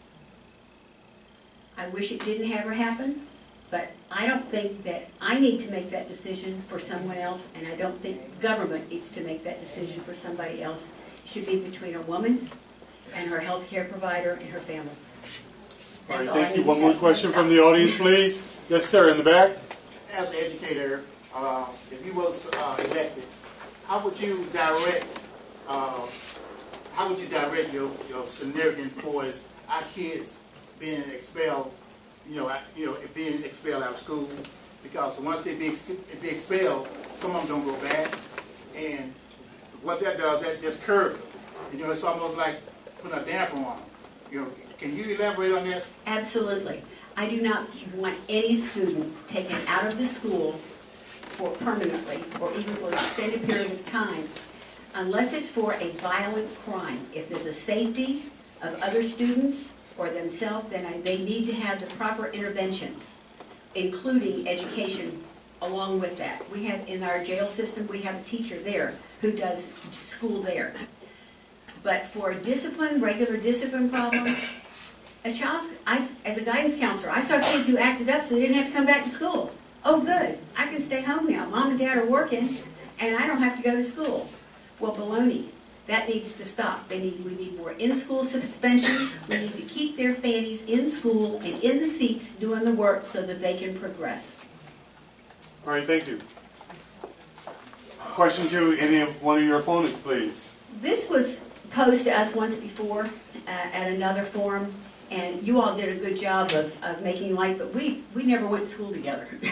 I wish it didn't ever happen, but I don't think that I need to make that decision for someone else, and I don't think government needs to make that decision for somebody else. It should be between a woman and her health care provider and her family. All right, That's all I thank you. need to One more say. question from the audience, please. Yes, sir, in the back. As an educator, uh, if you was uh, elected, how would you direct? Uh, how would you direct your your significant employees, our kids being expelled? You know, you know, being expelled out of school, because once they be, ex be expelled, some of them don't go back, and what that does, that just curbs them. You know, it's almost like putting a damper on them. You know, can you elaborate on that? Absolutely. I do not want any student taken out of the school for permanently or even for an extended period of time unless it's for a violent crime. If there's a safety of other students or themselves, then I, they need to have the proper interventions, including education along with that. We have in our jail system, we have a teacher there who does school there. But for discipline, regular discipline problems, a child, I, as a guidance counselor, I saw kids who acted up so they didn't have to come back to school. Oh, good, I can stay home now. Mom and Dad are working, and I don't have to go to school. Well, baloney. That needs to stop. They need, we need more in-school suspension. We need to keep their fannies in school and in the seats doing the work so that they can progress. All right, thank you. Question to any of one of your opponents, please. This was posed to us once before uh, at another forum, and you all did a good job of, of making light, but we, we never went to school together. We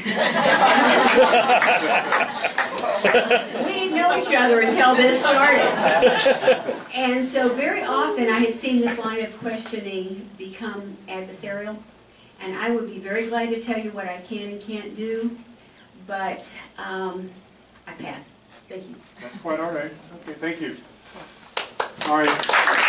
didn't know each other until this started. And so very often I have seen this line of questioning become adversarial, and I would be very glad to tell you what I can and can't do, but um, I pass. Thank you. That's quite all right. Okay, thank you. All right.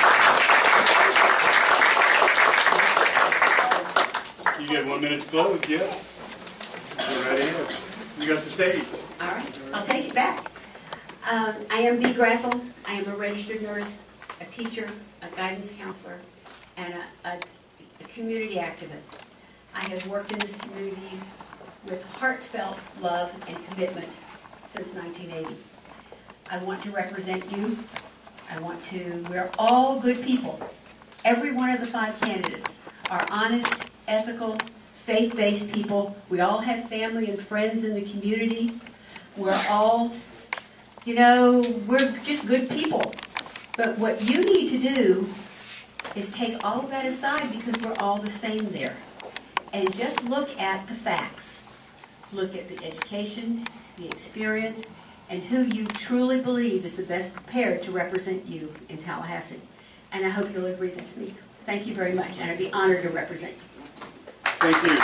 You get one minute to close, yes? Go right ahead. You got the stage. All right, I'll take it back. Um, I am Bea Grassel. I am a registered nurse, a teacher, a guidance counselor, and a, a, a community activist. I have worked in this community with heartfelt love and commitment since nineteen eighty. I want to represent you. I want to, we're all good people. Every one of the five candidates are honest, ethical, faith-based people. We all have family and friends in the community. We're all, you know, we're just good people. But what you need to do is take all of that aside because we're all the same there. And just look at the facts. Look at the education, the experience, and who you truly believe is the best prepared to represent you in Tallahassee. And I hope you'll agree that's me. Thank you very much, and I'd be honored to represent you. Thank you.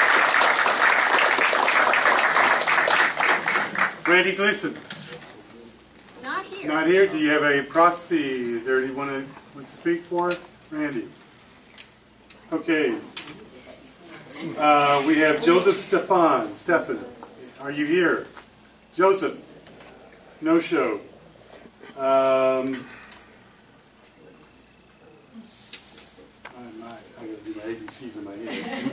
Randy Gleason. Not here. Not here. Do you have a proxy? Is there anyone that wants to speak for it? Randy. Okay. Uh, we have Joseph Stefan. Stefan. Are you here? Joseph. No show. Um, I gotta do my A B Cs in my head.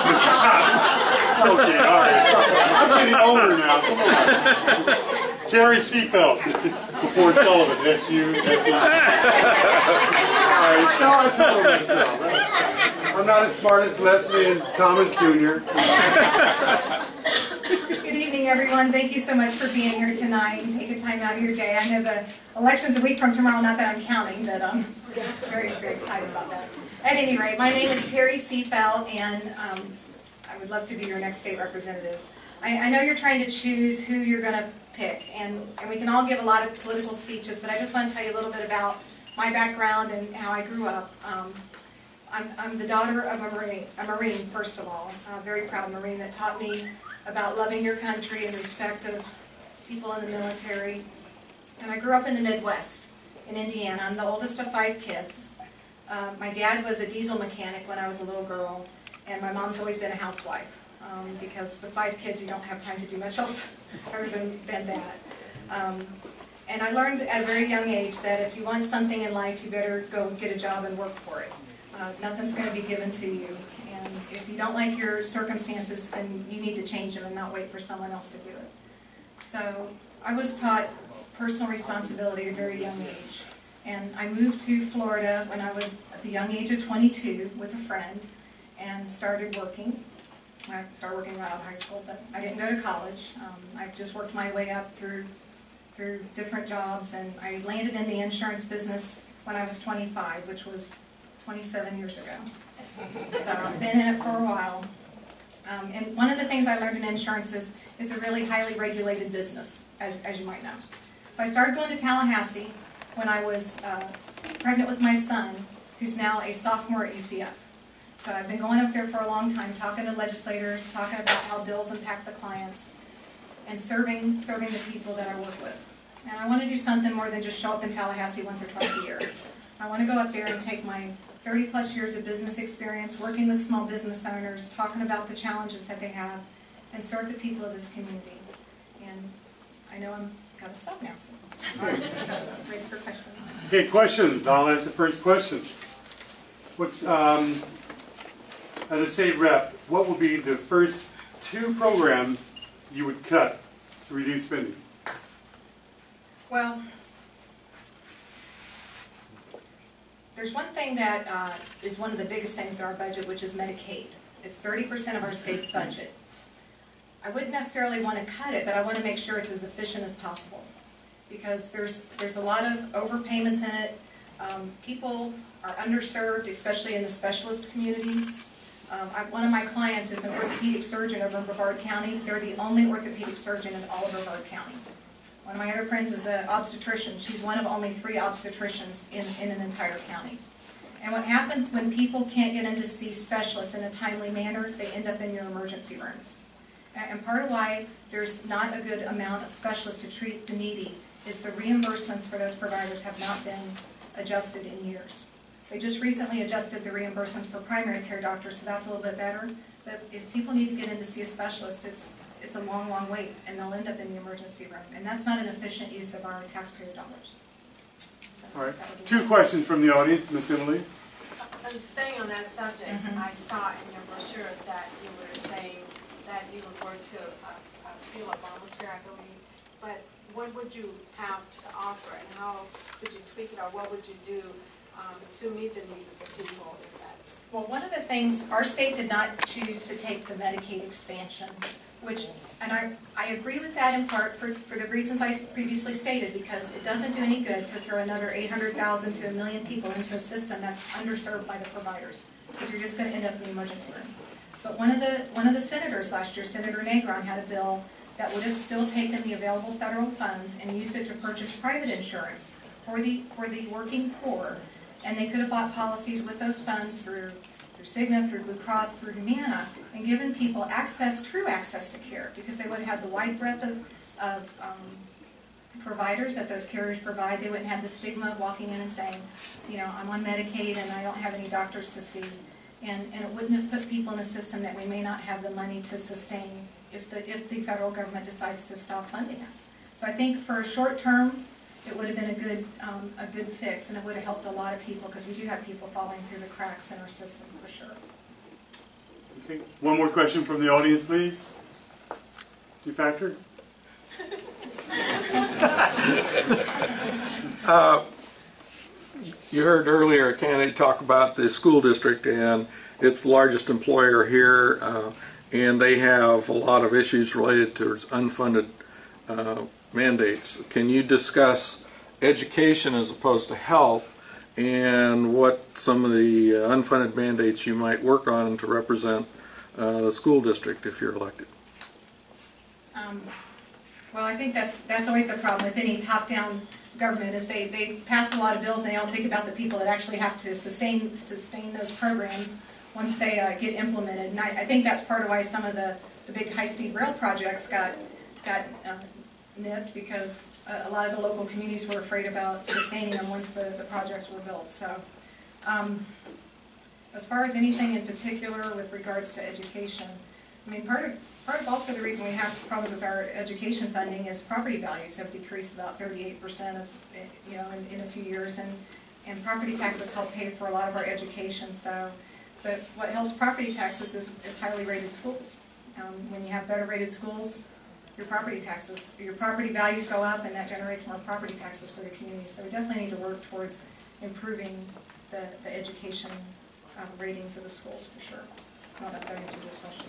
Okay, all right. I'm getting older now. Come on. Terry Seafelt. Before Sullivan. That's you. That's you. All right. So I told myself. Right? I'm not as smart as Leslie and Thomas Junior Good everyone. Thank you so much for being here tonight and taking time out of your day. I know the election's a week from tomorrow, not that I'm counting, but I'm very, very excited about that. At any rate, my name is Terry Seafeld, and um, I would love to be your next state representative. I, I know you're trying to choose who you're going to pick, and, and we can all give a lot of political speeches, but I just want to tell you a little bit about my background and how I grew up. Um, I'm, I'm the daughter of a Marine, a Marine first of all, a very proud Marine that taught me about loving your country and respect of people in the military. And I grew up in the Midwest, in Indiana. I'm the oldest of five kids. Um, my dad was a diesel mechanic when I was a little girl, and my mom's always been a housewife, um, because with five kids you don't have time to do much else other than, than that. Um, and I learned at a very young age that if you want something in life, you better go get a job and work for it. Uh, nothing's going to be given to you, and if you don't like your circumstances, then you need to change them and not wait for someone else to do it. So I was taught personal responsibility at a very young age, and I moved to Florida when I was at the young age of twenty-two with a friend and started working. I started working right out of high school, but I didn't go to college. Um, I just worked my way up through through different jobs, and I landed in the insurance business when I was twenty-five, which was twenty-seven years ago. So I've been in it for a while. Um, and one of the things I learned in insurance is it's a really highly regulated business, as, as you might know. So I started going to Tallahassee when I was uh, pregnant with my son, who's now a sophomore at U C F. So I've been going up there for a long time, talking to legislators, talking about how bills impact the clients, and serving, serving the people that I work with. And I want to do something more than just show up in Tallahassee once or twice a year. I want to go up there and take my thirty plus years of business experience working with small business owners, talking about the challenges that they have, and serve the people of this community. And I know I'm got to stop now, so, all right, so ready for questions. Okay, questions. I'll ask the first question. What, um, as a state rep, what would be the first two programs you would cut to reduce spending? Well, there's one thing that uh, is one of the biggest things in our budget, which is Medicaid. It's thirty percent of our state's budget. I wouldn't necessarily want to cut it, but I want to make sure it's as efficient as possible, because there's there's a lot of overpayments in it. Um, people are underserved, especially in the specialist community. Um, I, one of my clients is an orthopedic surgeon over in Brevard County. They're the only orthopedic surgeon in all of Brevard County. One of my other friends is an obstetrician. She's one of only three obstetricians in, in an entire county. And what happens when people can't get in to see specialists in a timely manner, they end up in your emergency rooms. And part of why there's not a good amount of specialists to treat the needy is the reimbursements for those providers have not been adjusted in years. They just recently adjusted the reimbursements for primary care doctors, so that's a little bit better. But if people need to get in to see a specialist, it's it's a long, long wait, and they'll end up in the emergency room. And that's not an efficient use of our taxpayer dollars. So all right. Two questions from the audience. Miz Emily. And staying on that subject, mm-hmm. I saw in your brochures that you were saying that you were going to uh, appeal Obamacare, I believe. But what would you have to offer, and how would you tweak it, or what would you do um, to meet the needs of the people? If that's well, one of the things, our state did not choose to take the Medicaid expansion, which, and I, I agree with that in part for, for the reasons I previously stated, because it doesn't do any good to throw another eight hundred thousand to a million people into a system that's underserved by the providers, because you're just going to end up in the emergency room. But one of the one of the senators last year, Senator Negron, had a bill that would have still taken the available federal funds and used it to purchase private insurance for the for the working poor, and they could have bought policies with those funds through through Cigna, through Blue Cross, through Humana, and given people access, true access to care, because they would have the wide breadth of, of um, providers that those carriers provide. They wouldn't have the stigma of walking in and saying, you know, I'm on Medicaid and I don't have any doctors to see. And, and it wouldn't have put people in a system that we may not have the money to sustain if the, if the federal government decides to stop funding us. So I think for a short term, it would have been a good, um, a good fix, and it would have helped a lot of people, because we do have people falling through the cracks in our system for sure. Okay. One more question from the audience, please. Do you factor? uh, You heard earlier a candidate talk about the school district, and it's the largest employer here. Uh, and they have a lot of issues related to unfunded uh, mandates. Can you discuss education as opposed to health, and what some of the uh, unfunded mandates you might work on to represent uh, the school district if you're elected? Um, well, I think that's that's always the problem with any top-down government, is they, they pass a lot of bills and they don't think about the people that actually have to sustain sustain those programs once they uh, get implemented. And I, I think that's part of why some of the, the big high-speed rail projects got got uh, nipped, because a, a lot of the local communities were afraid about sustaining them once the, the projects were built. So um, as far as anything in particular with regards to education, I mean, part of part of also the reason we have problems with our education funding is property values have decreased about thirty-eight percent, as, you know, in, in a few years, and and property taxes help pay for a lot of our education. So, but what helps property taxes is, is highly rated schools. Um, when you have better rated schools, your property taxes, your property values go up, and that generates more property taxes for the community. So we definitely need to work towards improving the, the education um, ratings of the schools for sure. I don't know if that answers your question.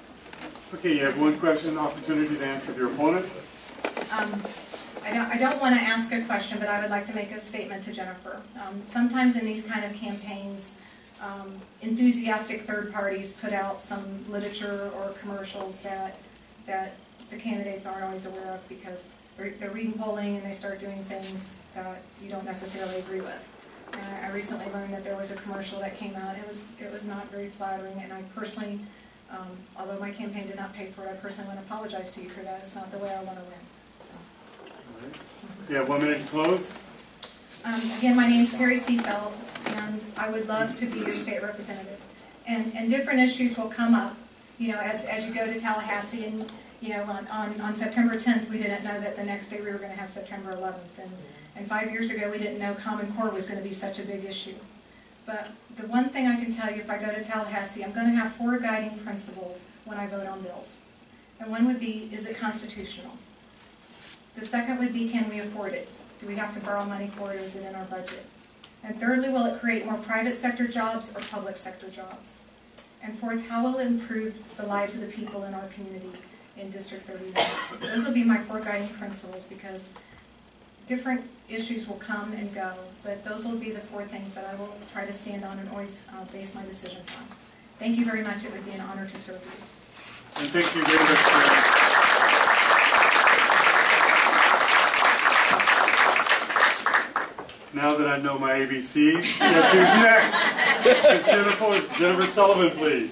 Okay, you have one question, opportunity to answer your opponent. Um, I don't, I don't want to ask a question, but I would like to make a statement to Jennifer. Um, sometimes in these kind of campaigns, um, enthusiastic third parties put out some literature or commercials that that the candidates aren't always aware of, because they're, they're reading polling and they start doing things that you don't necessarily agree with. And I, I recently learned that there was a commercial that came out. It was it was not very flattering, and I personally, um, although my campaign did not pay for it, I personally want to apologize to you for that. It's not the way I want to win. So. You have one minute to close. Um, again, my name is Terry Seafeld, and I would love to be your state representative. And, and different issues will come up, you know, as, as you go to Tallahassee. And, you know, on, on, on September tenth, we didn't know that the next day we were going to have September eleventh. And, and five years ago, we didn't know Common Core was going to be such a big issue. But the one thing I can tell you, if I go to Tallahassee, I'm going to have four guiding principles when I vote on bills. And one would be, is it constitutional? The second would be, can we afford it? Do we have to borrow money for it, or is it in our budget? And thirdly, will it create more private sector jobs or public sector jobs? And fourth, how will it improve the lives of the people in our community in District thirty-one? Those will be my four guiding principles, because different issues will come and go, but those will be the four things that I will try to stand on and always uh, base my decisions on. Thank you very much. It would be an honor to serve you. And thank you very much for that. Now that I know my A B Cs, guess who's next? It's Jennifer, Jennifer Sullivan, please.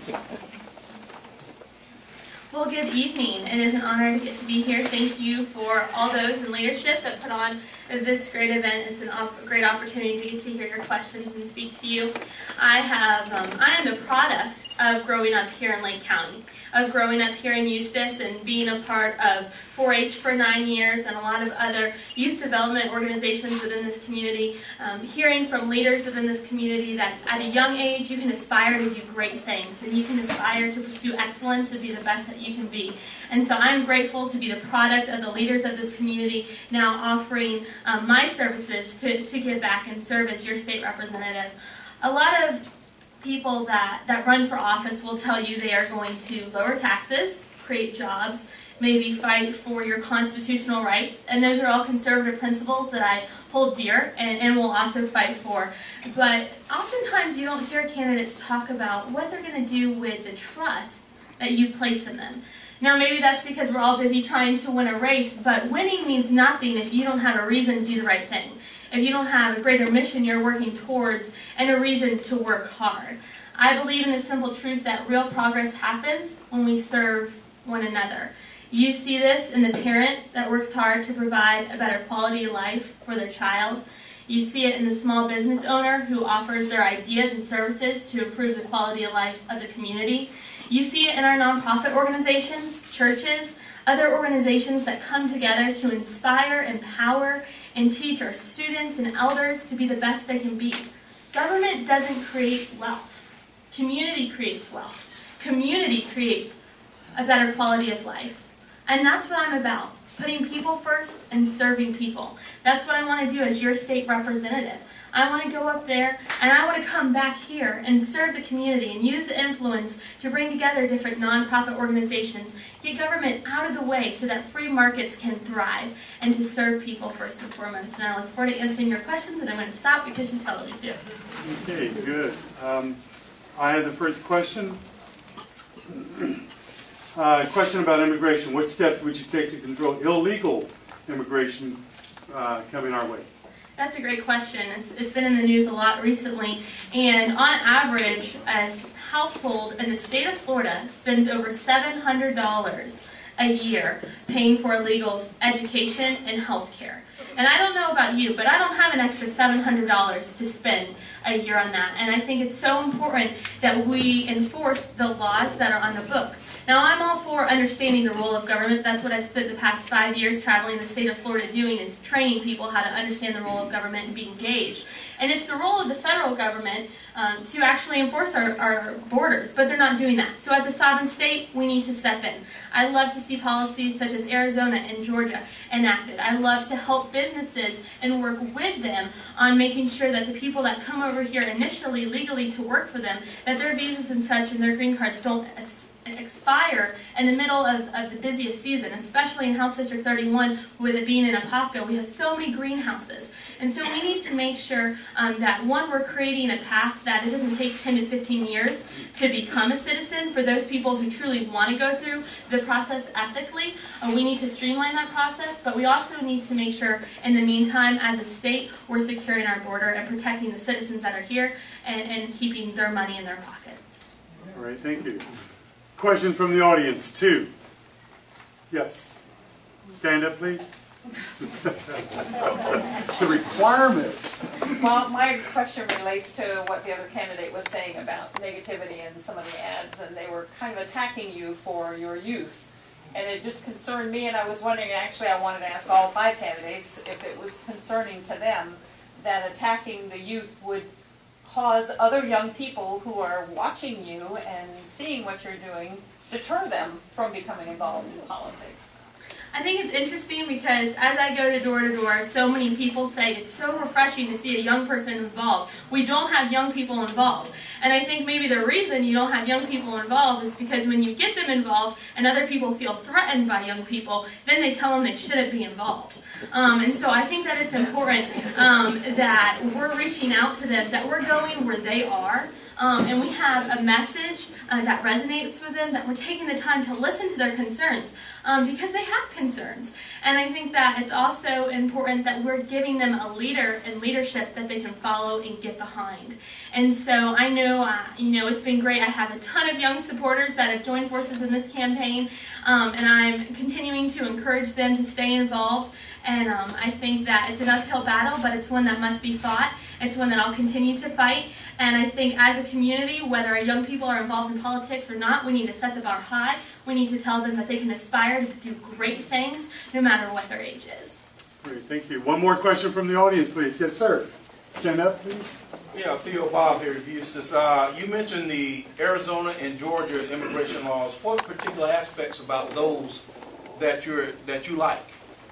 Well, good evening. It is an honor to get to be here. Thank you for all those in leadership that put on this great event. It's a op great opportunity to get to hear your questions and speak to you. I have, um, I am the product of growing up here in Lake County, of growing up here in Eustis and being a part of four H for nine years and a lot of other youth development organizations within this community, um, hearing from leaders within this community that at a young age you can aspire to do great things and you can aspire to pursue excellence and be the best that you can be. And so I'm grateful to be the product of the leaders of this community, now offering um, my services to, to give back and serve as your state representative. A lot of people that, that run for office will tell you they are going to lower taxes, create jobs, maybe fight for your constitutional rights, and those are all conservative principles that I hold dear and, and will also fight for. But oftentimes you don't hear candidates talk about what they're going to do with the trust that you place in them. Now maybe that's because we're all busy trying to win a race, but winning means nothing if you don't have a reason to do the right thing. If you don't have a greater mission you're working towards and a reason to work hard. I believe in the simple truth that real progress happens when we serve one another. You see this in the parent that works hard to provide a better quality of life for their child. You see it in the small business owner who offers their ideas and services to improve the quality of life of the community. You see it in our nonprofit organizations, churches, other organizations that come together to inspire, empower, and teach our students and elders to be the best they can be. Government doesn't create wealth. Community creates wealth. Community creates a better quality of life. And that's what I'm about, putting people first and serving people. That's what I want to do as your state representative. I want to go up there and I want to come back here and serve the community and use the influence to bring together different nonprofit organizations, get government out of the way so that free markets can thrive, and to serve people first and foremost. And I look forward to answering your questions, and I'm going to stop because she's telling me to. Okay, good. Um, I have the first question. Uh, question about immigration. What steps would you take to control illegal immigration uh, coming our way? That's a great question. It's, it's been in the news a lot recently. And on average, a household in the state of Florida spends over seven hundred dollars a year paying for illegals' education and health care. And I don't know about you, but I don't have an extra seven hundred dollars to spend a year on that. And I think it's so important that we enforce the laws that are on the books. Now, I'm all for understanding the role of government. That's what I've spent the past five years traveling the state of Florida doing, is training people how to understand the role of government and be engaged. And it's the role of the federal government um, to actually enforce our, our borders, but they're not doing that. So as a sovereign state, we need to step in. I love to see policies such as Arizona and Georgia enacted. I love to help businesses and work with them on making sure that the people that come over here initially legally to work for them, that their visas and such and their green cards don't expire in the middle of, of the busiest season, especially in House District thirty-one, with it being in Apopka. We have so many greenhouses. And so we need to make sure um, that, one, we're creating a path that it doesn't take ten to fifteen years to become a citizen for those people who truly want to go through the process ethically. Uh, we need to streamline that process, but we also need to make sure, in the meantime, as a state, we're securing our border and protecting the citizens that are here and, and keeping their money in their pockets. All right, thank you. Questions from the audience, two. Yes. Stand up, please. It's a requirement. Well, my question relates to what the other candidate was saying about negativity in some of the ads, and they were kind of attacking you for your youth. And it just concerned me, and I was wondering, actually I wanted to ask all five candidates if it was concerning to them that attacking the youth would cause other young people who are watching you and seeing what you're doing, deter them from becoming involved in politics. I think it's interesting because as I go to door to door, so many people say it's so refreshing to see a young person involved. We don't have young people involved. And I think maybe the reason you don't have young people involved is because when you get them involved and other people feel threatened by young people, then they tell them they shouldn't be involved. Um, and so I think that it's important um, that we're reaching out to them, that we're going where they are. Um, and we have a message uh, that resonates with them, that we're taking the time to listen to their concerns, um, because they have concerns. And I think that it's also important that we're giving them a leader and leadership that they can follow and get behind. And so I know, uh, you know, it's been great. I have a ton of young supporters that have joined forces in this campaign, um, and I'm continuing to encourage them to stay involved. And um, I think that it's an uphill battle, but it's one that must be fought. It's one that I'll continue to fight. And I think as a community, whether our young people are involved in politics or not, we need to set the bar high. We need to tell them that they can aspire to do great things no matter what their age is. Great, thank you. One more question from the audience, please. Yes, sir. Stand up, please. Yeah, Theo Bob here, Eustis. Uh, you mentioned the Arizona and Georgia immigration laws. What particular aspects about those that you're that you like?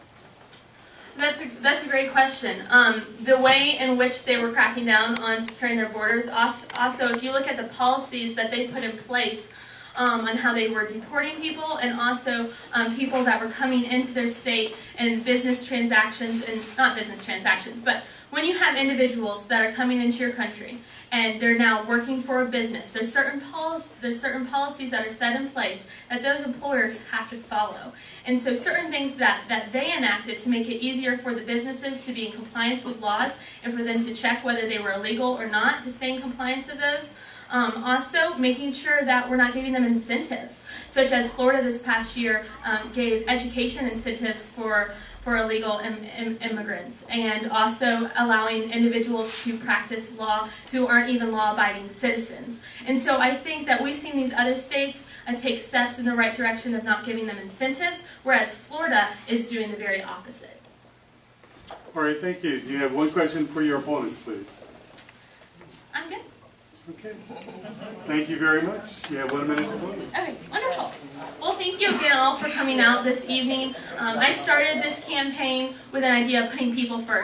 That's a, that's a great question. Um, the way in which they were cracking down on securing their borders, also if you look at the policies that they put in place um, on how they were deporting people, and also um, people that were coming into their state and business transactions, and not business transactions, but when you have individuals that are coming into your country and they're now working for a business, there's certain, policy, there's certain policies that are set in place that those employers have to follow. And so certain things that, that they enacted to make it easier for the businesses to be in compliance with laws and for them to check whether they were illegal or not, to stay in compliance with those. Um, also, making sure that we're not giving them incentives, such as Florida this past year um, gave education incentives for for illegal im im immigrants, and also allowing individuals to practice law who aren't even law-abiding citizens. And so I think that we've seen these other states uh, take steps in the right direction of not giving them incentives, whereas Florida is doing the very opposite. All right, thank you. You have one question for your opponents, please. I'm good. Okay. Thank you very much. You have one minute to vote. Okay, wonderful. Well, thank you again all for coming out this evening. Um, I started this campaign with an idea of putting people first.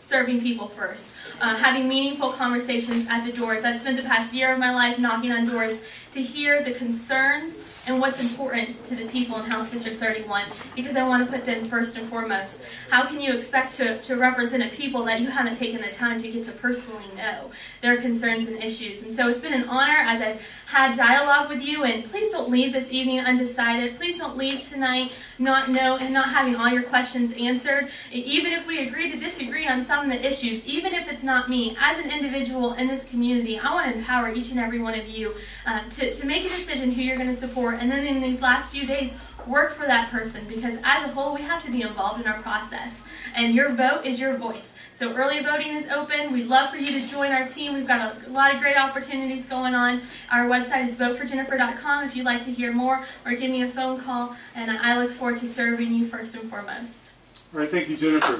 serving people first, uh, having meaningful conversations at the doors. I've spent the past year of my life knocking on doors to hear the concerns and what's important to the people in House District thirty-one, because I want to put them first and foremost. How can you expect to, to represent a people that you haven't taken the time to get to personally know their concerns and issues? And so it's been an honor as I've had dialogue with you, and please don't leave this evening undecided. Please don't leave tonight not know and not having all your questions answered. Even if we agree to disagree on some of the issues, even if it's not me, as an individual in this community, I want to empower each and every one of you uh, to, to make a decision who you're going to support, and then in these last few days, work for that person, because as a whole, we have to be involved in our process, and your vote is your voice. So early voting is open. We'd love for you to join our team. We've got a lot of great opportunities going on. Our website is vote for jennifer dot com if you'd like to hear more, or give me a phone call, and I look forward to serving you first and foremost. All right, thank you, Jennifer.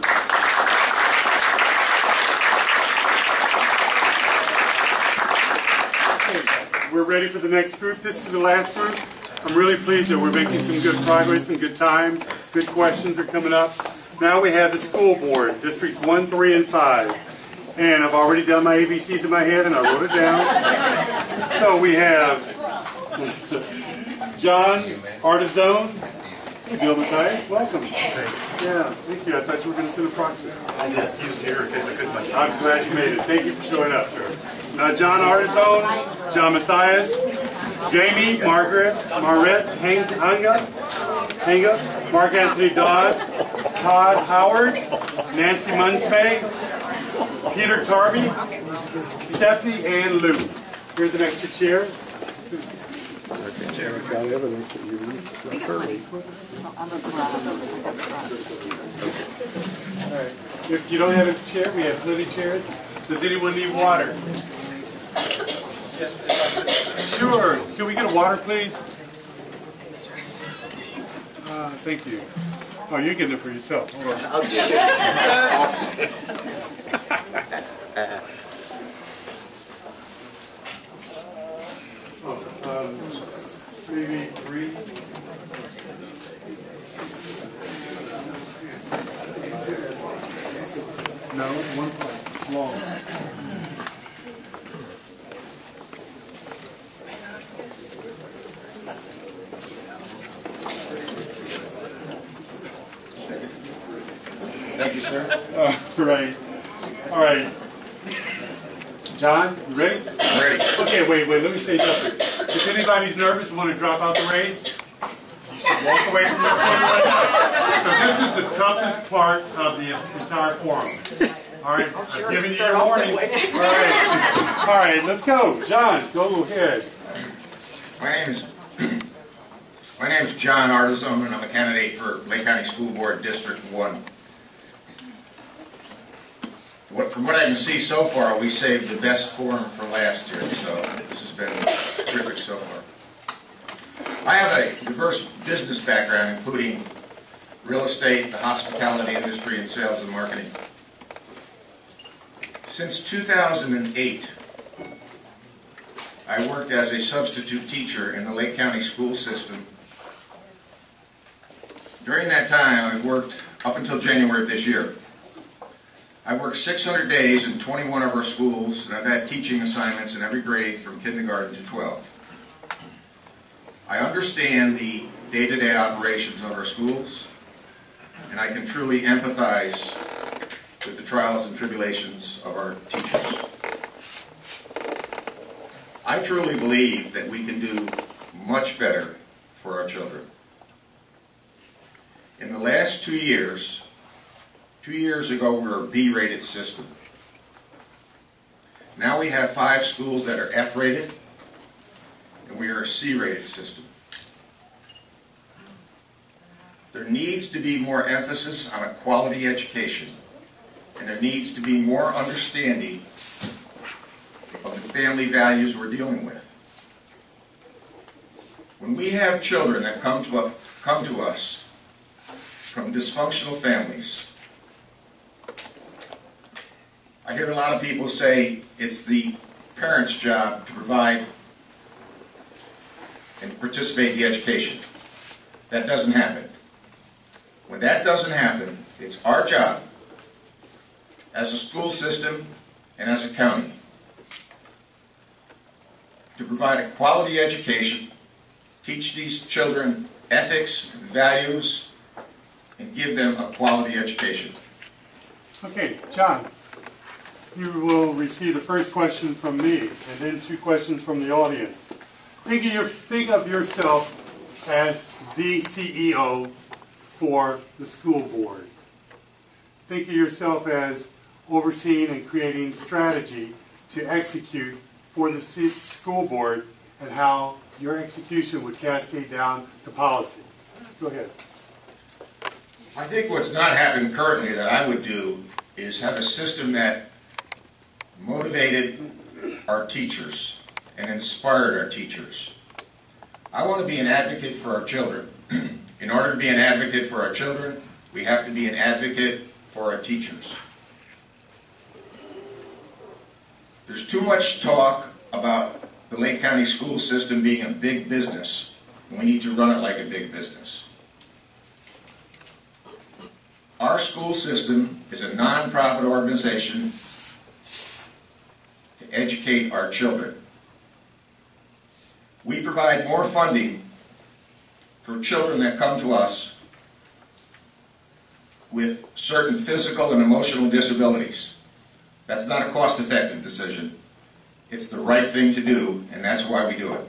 Okay, we're ready for the next group. This is the last group. I'm really pleased that we're making some good progress and good times. Good questions are coming up. Now we have the school board, districts one, three, and five. And I've already done my A B Cs in my head and I wrote it down. So we have John Artizone, Bill Mathias, welcome. Thanks. Yeah, thank you. I thought you were going to send a proxy. I did. He was here in case I couldn't make it. I'm glad you made it. Thank you for showing up, sir. Uh, John Artizone, John Mathias, Jamie, Margaret, Marette Hang, Hanga, Hanga, Mark Anthony Dodd, Todd Howard, Nancy Munsmay, Peter Tarby, Stephanie Ann Lou. Here's an extra chair. I've got evidence that you left early. All right. If you don't have a chair, we have plenty of chairs. Does anyone need water? Sure. Can we get a water, please? Uh, thank you. Oh, you're getting it for yourself. Hold on. I'll get it. Oh, um, maybe three. No, one part. Long. Thank you, sir. Uh, right. All right. John, you ready? Ready. Okay, wait, wait, let me say something. If anybody's nervous and want to drop out the race, you should walk away from the camera. Because this is the toughest part of the entire forum. All right, I'm giving you your warning. All right. All right, let's go. John, go ahead. My name is my name is John Artizone, and I'm a candidate for Lake County School Board District one. What, from what I can see so far, we saved the best forum for last year, so this has been terrific so far. I have a diverse business background, including real estate, the hospitality industry, and sales and marketing. Since two thousand eight, I worked as a substitute teacher in the Lake County school system. During that time, I've worked up until January of this year. I worked six hundred days in twenty-one of our schools, and I've had teaching assignments in every grade from kindergarten to twelve. I understand the day-to-day operations of our schools, and I can truly empathize with the trials and tribulations of our teachers. I truly believe that we can do much better for our children. In the last two years, two years ago we were a B-rated system. Now we have five schools that are F-rated, and we are a C-rated system. There needs to be more emphasis on a quality education, and there needs to be more understanding of the family values we're dealing with. When we have children that come to, come to us from dysfunctional families, I hear a lot of people say it's the parents' job to provide and participate in the education. That doesn't happen. When that doesn't happen, it's our job as a school system and as a county to provide a quality education, teach these children ethics, values, and give them a quality education. Okay, John, you will receive the first question from me and then two questions from the audience. Think of, your, think of yourself as the C E O for the school board. Think of yourself as overseeing and creating strategy to execute for the school board and how your execution would cascade down to policy. Go ahead. I think what's not happening currently that I would do is have a system that motivated our teachers and inspired our teachers. I want to be an advocate for our children. In order to be an advocate for our children, we have to be an advocate for our teachers. There's too much talk about the Lake County school system being a big business, and we need to run it like a big business. Our school system is a non-profit organization to educate our children. We provide more funding for children that come to us with certain physical and emotional disabilities. That's not a cost-effective decision. It's the right thing to do, and that's why we do it.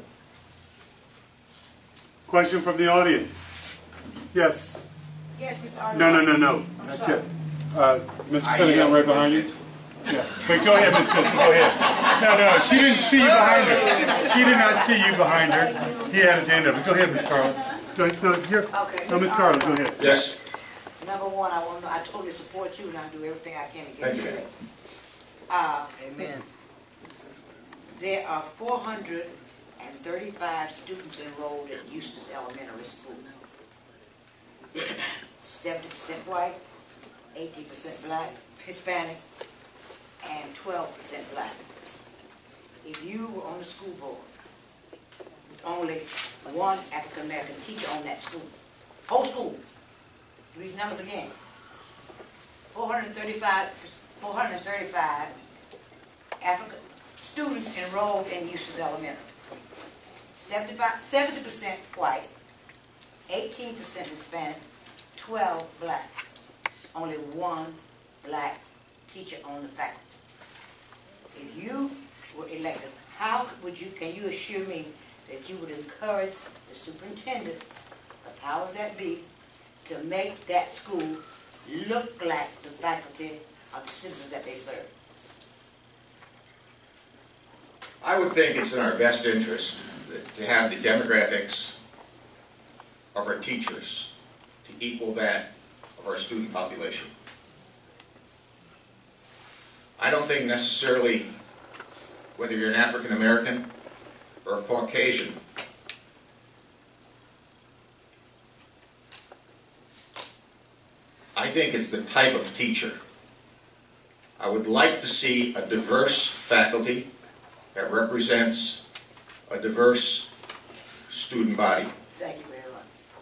Question from the audience. Yes. Yes, Mister Arnold. No, no, no, no. Not yet. Uh, Mister Cunningham right behind you. Yeah. But go ahead, Miz Cunningham. Go ahead. No, no, she didn't see you behind her. She did not see you behind her. He had his hand up. Go ahead, Miz Carl. Go ahead. No, you're, Okay, no, Miz Carl, go ahead. Yes. Number one, I want to, I totally support you and I do everything I can to get Thank you you. there. Uh, Amen. There are four hundred thirty-five students enrolled at Eustis Elementary School. seventy percent white, eighty percent black, Hispanics, and twelve percent black. If you were on the school board with only one African American teacher on that school, whole school, do these numbers again. four hundred thirty-five, four hundred thirty-five African students enrolled in Eustis Elementary. seventy-five, seventy percent white, eighteen percent Hispanic, twelve black. Only one black teacher on the faculty. If you were elected, how would you, can you assure me that you would encourage the superintendent, the powers that be, to make that school look like the faculty of the citizens that they serve? I would think it's in our best interest to have the demographics of our teachers to equal that of our student population. I don't think necessarily whether you're an African American or a Caucasian, I think it's the type of teacher. I would like to see a diverse faculty that represents a diverse student body. Thank you very much.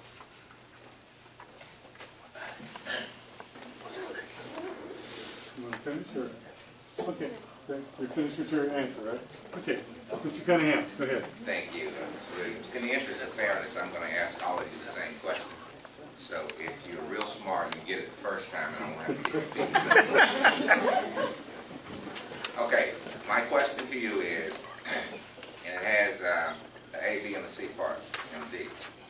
You want to finish or? Okay. Okay. You're finished with your answer, right? Okay. Mister Cunningham, go ahead. Thank you, Mister Williams. In the interest of fairness, I'm going to ask all of you the same question. So if you're real smart, you get it the first time, and I won't have to get it. Okay, my question to you is, and it has uh, the A, B, and the C part, and D.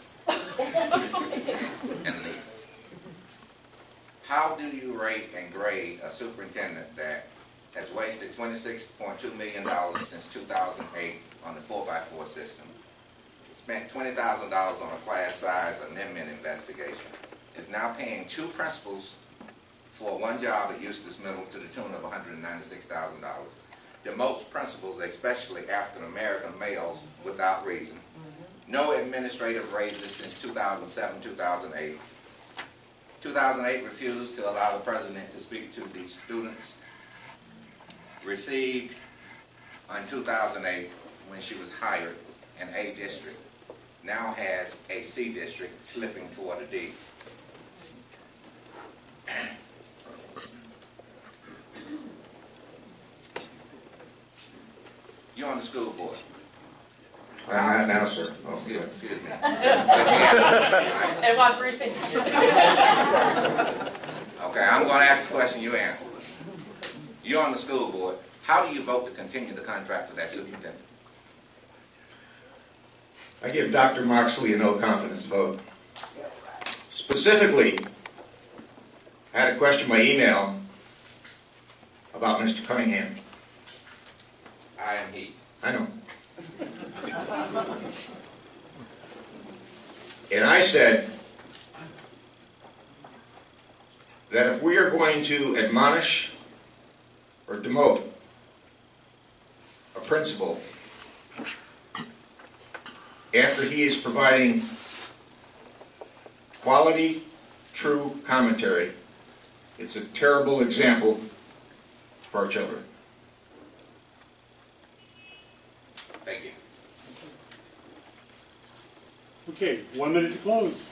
And the. How do you rate and grade a superintendent that has wasted twenty-six point two million dollars since two thousand eight on the four by four system, spent twenty thousand dollars on a class size amendment investigation, is now paying two principals for one job at Eustis Middle to the tune of one hundred ninety-six thousand dollars, demotes principals, especially African-American males, without reason, no administrative raises since two thousand seven, two thousand eight, two thousand eight refused to allow the president to speak to the students, received on two thousand eight when she was hired an A district, now has a C district slipping toward a D. school board. I'm not now, sir. Oh, Excuse, excuse me. And what briefing? Okay, I'm going to ask this question, you answer. You're on the school board. How do you vote to continue the contract with that superintendent? I give Doctor Moxley a no confidence vote. Specifically, I had a question by email about Mister Cunningham. I am he. I know. And I said that if we are going to admonish or demote a principal after he is providing quality, true commentary, it's a terrible example for our children. Thank you. Okay, one minute to close.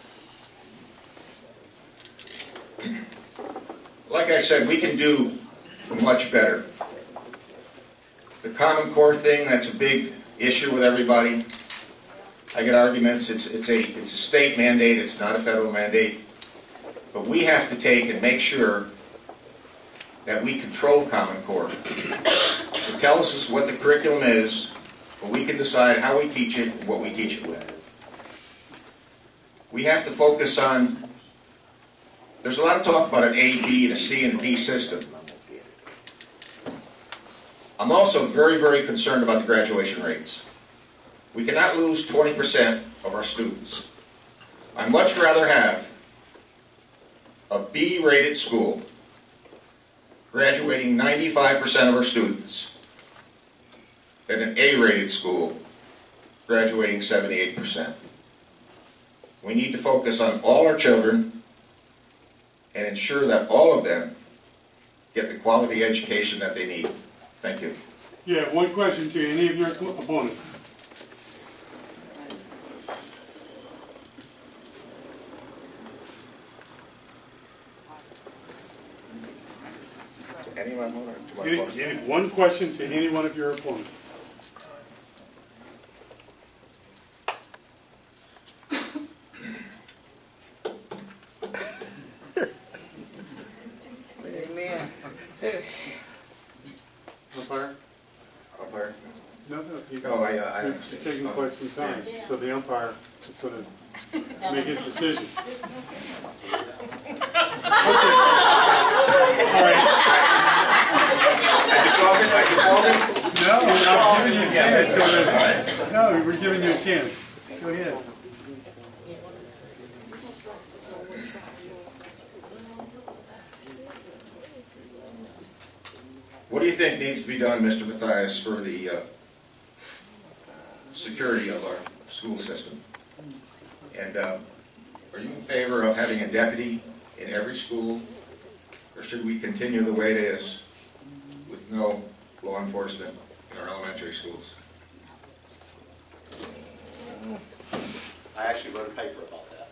Like I said, we can do much better. The Common Core thing, that's a big issue with everybody. I get arguments, it's, it's, a, it's a state mandate, it's not a federal mandate. But we have to take and make sure that we control Common Core. It tells us what the curriculum is, but we can decide how we teach it and what we teach it with. We have to focus on, there's a lot of talk about an A, B, and a C, and a D system. I'm also very, very concerned about the graduation rates. We cannot lose twenty percent of our students. I'd much rather have a B-rated school graduating ninety-five percent of our students than an A-rated school graduating seventy-eight percent. We need to focus on all our children and ensure that all of them get the quality education that they need. Thank you. Yeah, one question to any of your opponents. Anyone want to? Any, any, one question to any one of your opponents. Amen. Umpire? Umpire? No, no. You, No, I, uh, I you're understand. taking quite some time, so the umpire is going to make his decision. Okay. All right. No, we're not giving you a chance. No, we're giving you a chance. Go ahead. What do you think needs to be done, Mister Mathias, for the uh, security of our school system? And uh, are you in favor of having a deputy in every school, or should we continue the way it is with no law enforcement in our elementary schools? I actually wrote a paper about that.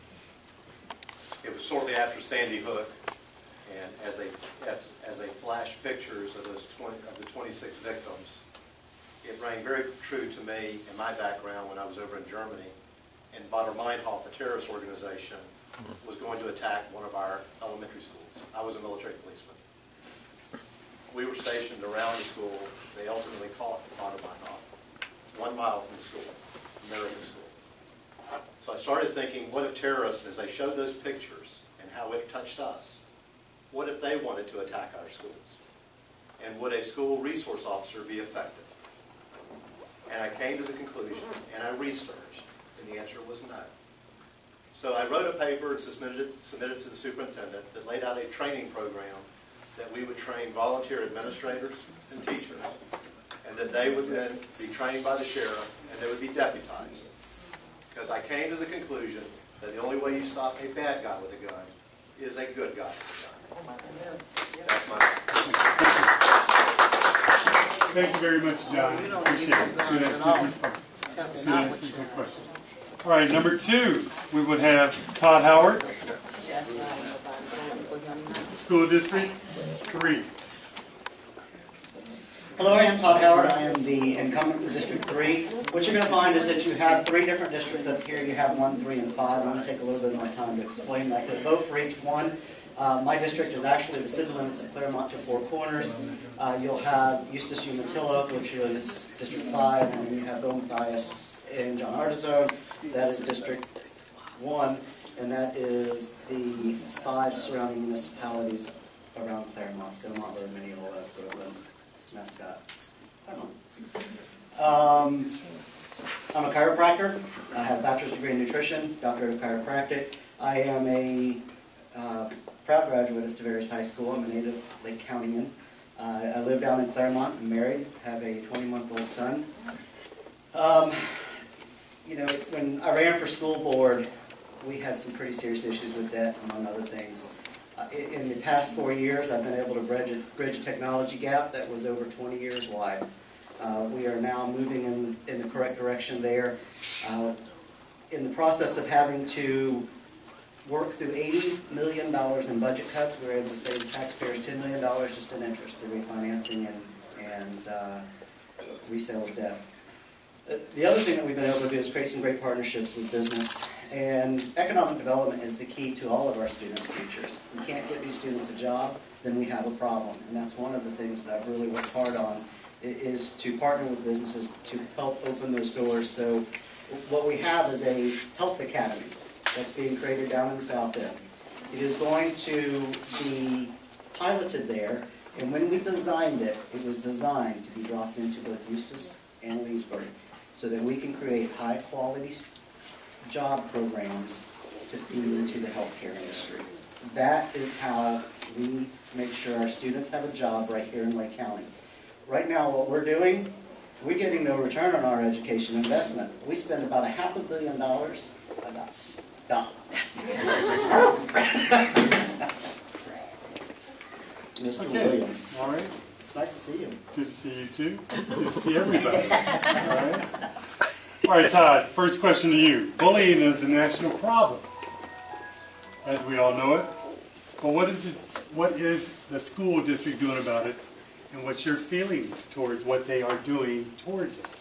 It was shortly after Sandy Hook, and as they as, as they flashed pictures of those twenty of the twenty-six victims, it rang very true to me in my background when I was over in Germany, and Baader Meinhof, a terrorist organization, was going to attack one of our elementary schools. I was a military policeman. We were stationed around the school. They ultimately caught Baader Meinhof, one mile from the school, American school. So I started thinking, what if terrorists, as they showed those pictures and how it touched us, what if they wanted to attack our schools? And would a school resource officer be effective? And I came to the conclusion, and I researched, and the answer was no. So I wrote a paper and submitted it, submitted it to the superintendent that laid out a training program that we would train volunteer administrators and teachers, and that they would then be trained by the sheriff, and they would be deputized. Because I came to the conclusion that the only way you stop a bad guy with a gun is a good guy with a gun. That's my Thank you very much, John. Appreciate it. Good, good response. Good answer, good question. All right, number two, we would have Todd Howard, School District three. Hello, I am Todd Howard. I am the incumbent for District three. What you're going to find is that you have three different districts up here. You have one, three, and five. I'm going to take a little bit of my time to explain that. But vote for each one. Uh, my district is actually the city limits of Claremont to Four Corners. Uh, you'll have Eustis, Umatilla, which is District five, and then you have Bill Mathias and John Artizone. That is District one, and that is the five surrounding municipalities around Claremont: Stillmont, Mineola, Groveland, Mascot. I don't know. Um, I'm a chiropractor. I have a bachelor's degree in nutrition, doctorate of chiropractic. I am a uh, proud graduate of Tavares High School. I'm a native Lake Countyman. Uh, I live down in Claremont. I'm married, have a twenty-month-old son. Um, you know, when I ran for school board, we had some pretty serious issues with debt, among other things. Uh, in, in the past four years, I've been able to bridge a, bridge a technology gap that was over twenty years wide. Uh, we are now moving in, in the correct direction there. Uh, in the process of having to work through eighty million dollars in budget cuts, we were able to save taxpayers ten million dollars just in interest through refinancing and, and uh, resale of debt. The other thing that we've been able to do is create some great partnerships with business. And economic development is the key to all of our students' futures. If we can't get these students a job, then we have a problem. And that's one of the things that I've really worked hard on, is to partner with businesses to help open those doors. So what we have is a health academy that's being created down in the South End. It is going to be piloted there. And when we designed it, it was designed to be dropped into both Eustis and Leesburg, so that we can create high-quality job programs to feed into the healthcare industry. That is how we make sure our students have a job right here in Lake County. Right now, what we're doing, we're getting no return on our education investment. We spend about a half a billion dollars. I got stopped. Mister Okay. Williams. All right. It's nice to see you. Good to see you too. Good to see everybody. All right. All right, Todd. First question to you. Bullying is a national problem, as we all know it. But what is it? What is the school district doing about it, and what's your feelings towards what they are doing towards it?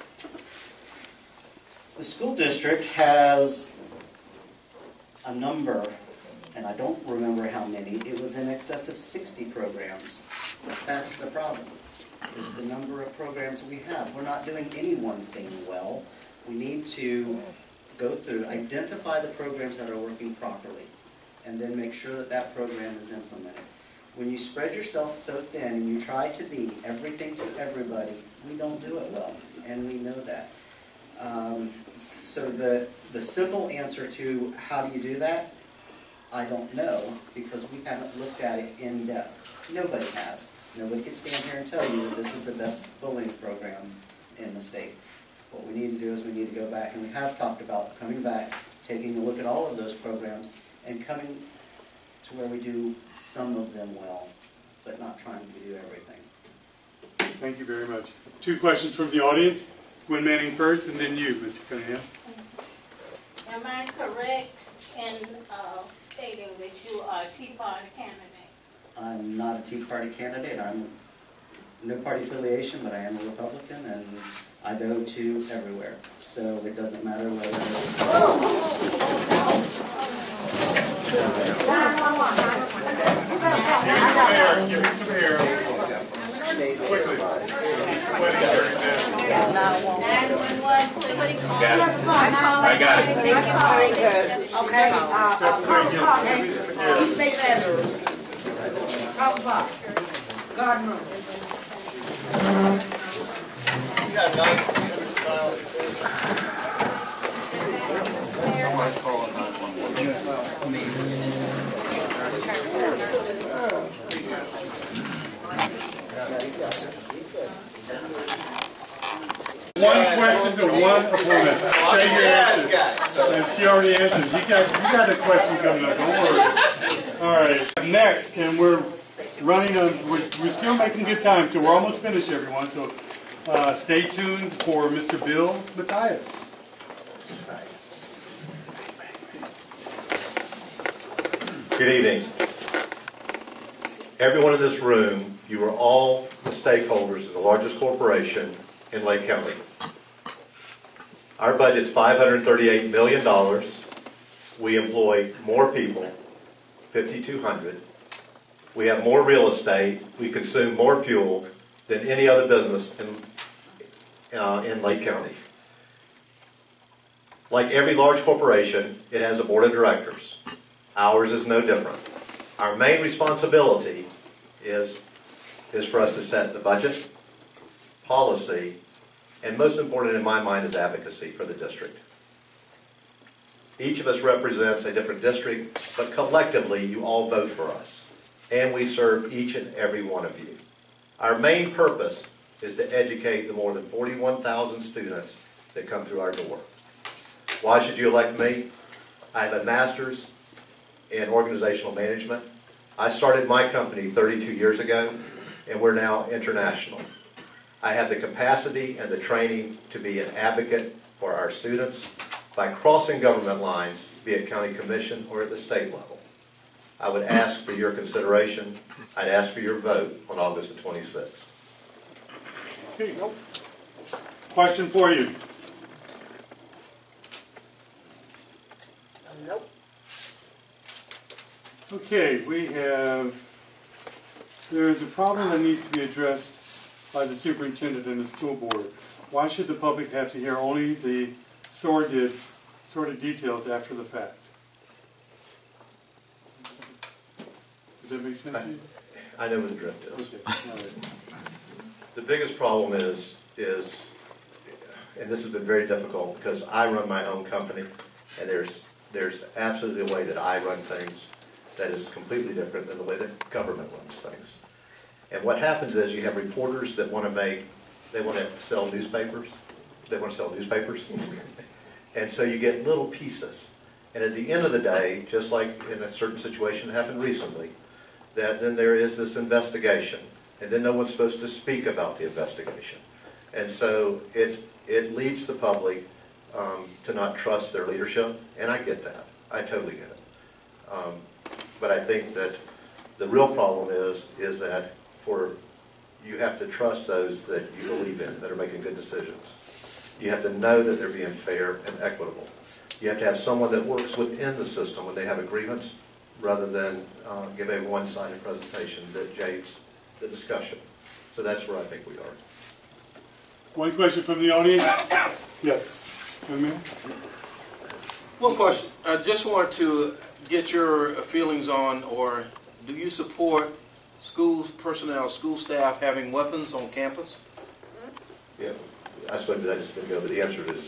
The school district has a number, and I don't remember how many. It was in excess of sixty programs. That's the problem, is the number of programs we have. We're not doing any one thing well. We need to go through, identify the programs that are working properly, and then make sure that that program is implemented. When you spread yourself so thin and you try to be everything to everybody, we don't do it well, and we know that. Um, so the, the simple answer to how do you do that, I don't know, because we haven't looked at it in depth. Nobody has. Nobody can stand here and tell you that this is the best bullying program in the state. What we need to do is we need to go back, and we have talked about coming back, taking a look at all of those programs, and coming to where we do some of them well, but not trying to do everything. Thank you very much. Two questions from the audience. Gwen Manning first, and then you, Mister Cunningham. Am I correct in uh, stating that you are a Tea Party candidate? I'm not a Tea Party candidate. I'm no party affiliation, but I am a Republican, and I go to everywhere. So it doesn't matter whether Quickly. I got it. Okay, uh, call the clock, man. East Bay Avenue. Call the clock. Garden room. One question to one opponent. Say your answer. And she already answered. You got, you got a question coming up. Don't worry. All right. Next, and we're running on. We're, we're still making good time, so we're almost finished, everyone. So uh, stay tuned for Mister Bill Mathias. Good evening. Everyone in this room You are all the stakeholders in the largest corporation in Lake County. Our budget's five hundred thirty-eight million dollars. We employ more people, fifty-two hundred. We have more real estate. We consume more fuel than any other business in, uh, in Lake County. Like every large corporation, it has a board of directors. Ours is no different. Our main responsibility is, is for us to set the budget, policy, and most important in my mind is advocacy for the district. Each of us represents a different district, but collectively you all vote for us, and we serve each and every one of you. Our main purpose is to educate the more than forty-one thousand students that come through our door. Why should you elect me? I have a master's in organizational management. I started my company thirty-two years ago, and we're now international. I have the capacity and the training to be an advocate for our students by crossing government lines, be it county commission or at the state level. I would ask for your consideration. I'd ask for your vote on August the twenty-sixth. Okay, nope. Question for you. Nope. Okay, we have, there is a problem that needs to be addressed by the superintendent and the school board. Why should the public have to hear only the sordid, sordid details after the fact? Does that make sense to you? I know what the drift is. Okay, all right. The biggest problem is, is, and this has been very difficult because I run my own company, and there's, there's absolutely a way that I run things that is completely different than the way that government runs things. And what happens is you have reporters that want to make, they want to sell newspapers. They want to sell newspapers. And so you get little pieces. And at the end of the day, just like in a certain situation that happened recently, that then there is this investigation. And then no one's supposed to speak about the investigation. And so it, it leads the public um, to not trust their leadership. And I get that. I totally get it. Um, but I think that the real problem is, is that for you have to trust those that you believe in, that are making good decisions. You have to know that they're being fair and equitable. You have to have someone that works within the system when they have a grievance, rather than uh, give a one-sided presentation that jades the discussion. So that's where I think we are. One question from the audience? Yes. Young man? One question. I just want to get your feelings on, or do you support school personnel, school staff having weapons on campus? Yeah, I spoke to that just a minute ago, but the answer is,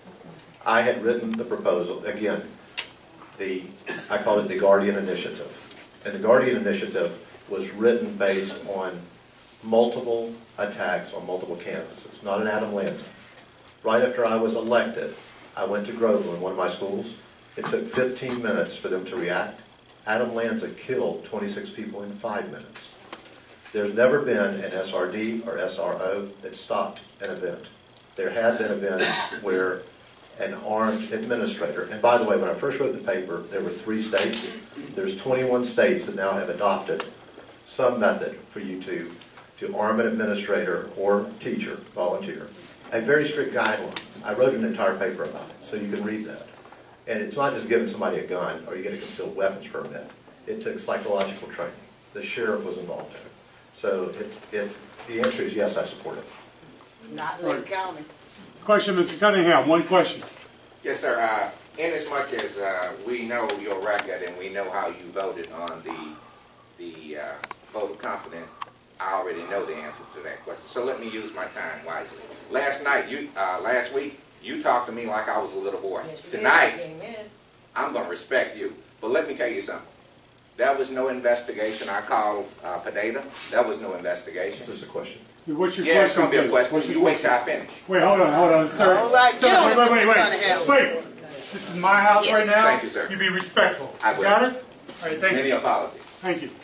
I had written the proposal, again, the, I call it the Guardian Initiative. And the Guardian Initiative was written based on multiple attacks on multiple campuses, not an Adam Lanza. Right after I was elected, I went to Groveland, one of my schools. It took fifteen minutes for them to react. Adam Lanza killed twenty-six people in five minutes. There's never been an S R D or S R O that stopped an event. There have been events where an armed administrator, and by the way, when I first wrote the paper, there were three states. There's twenty-one states that now have adopted some method for you to, to arm an administrator or teacher, volunteer. A very strict guideline. I wrote an entire paper about it, so you can read that. And it's not just giving somebody a gun or you get a concealed weapons permit. It took psychological training. The sheriff was involved in it. So it, it, the answer is yes, I support it. Not Lake County. Question, Mister Cunningham. One question. Yes, sir. Uh, in as much as uh, we know your record and we know how you voted on the the uh, vote of confidence, I already know the answer to that question. So let me use my time wisely. Last night, you uh, last week, you talked to me like I was a little boy. Yes, Tonight, did. I'm going to respect you. But let me tell you something. There was no investigation. I called uh, Pineda. There was no investigation. This is a question. What's your yeah, question? it's going to be a question. What's your You wait till I question? finish. Wait, hold on, hold on, sir. All right, Sir, get on wait, it, wait, wait, Mister wait. Wait. This is my house Yeah. right now. Thank you, sir. You be respectful. I will. Got it? All right, thank Many you. apologies. Thank you.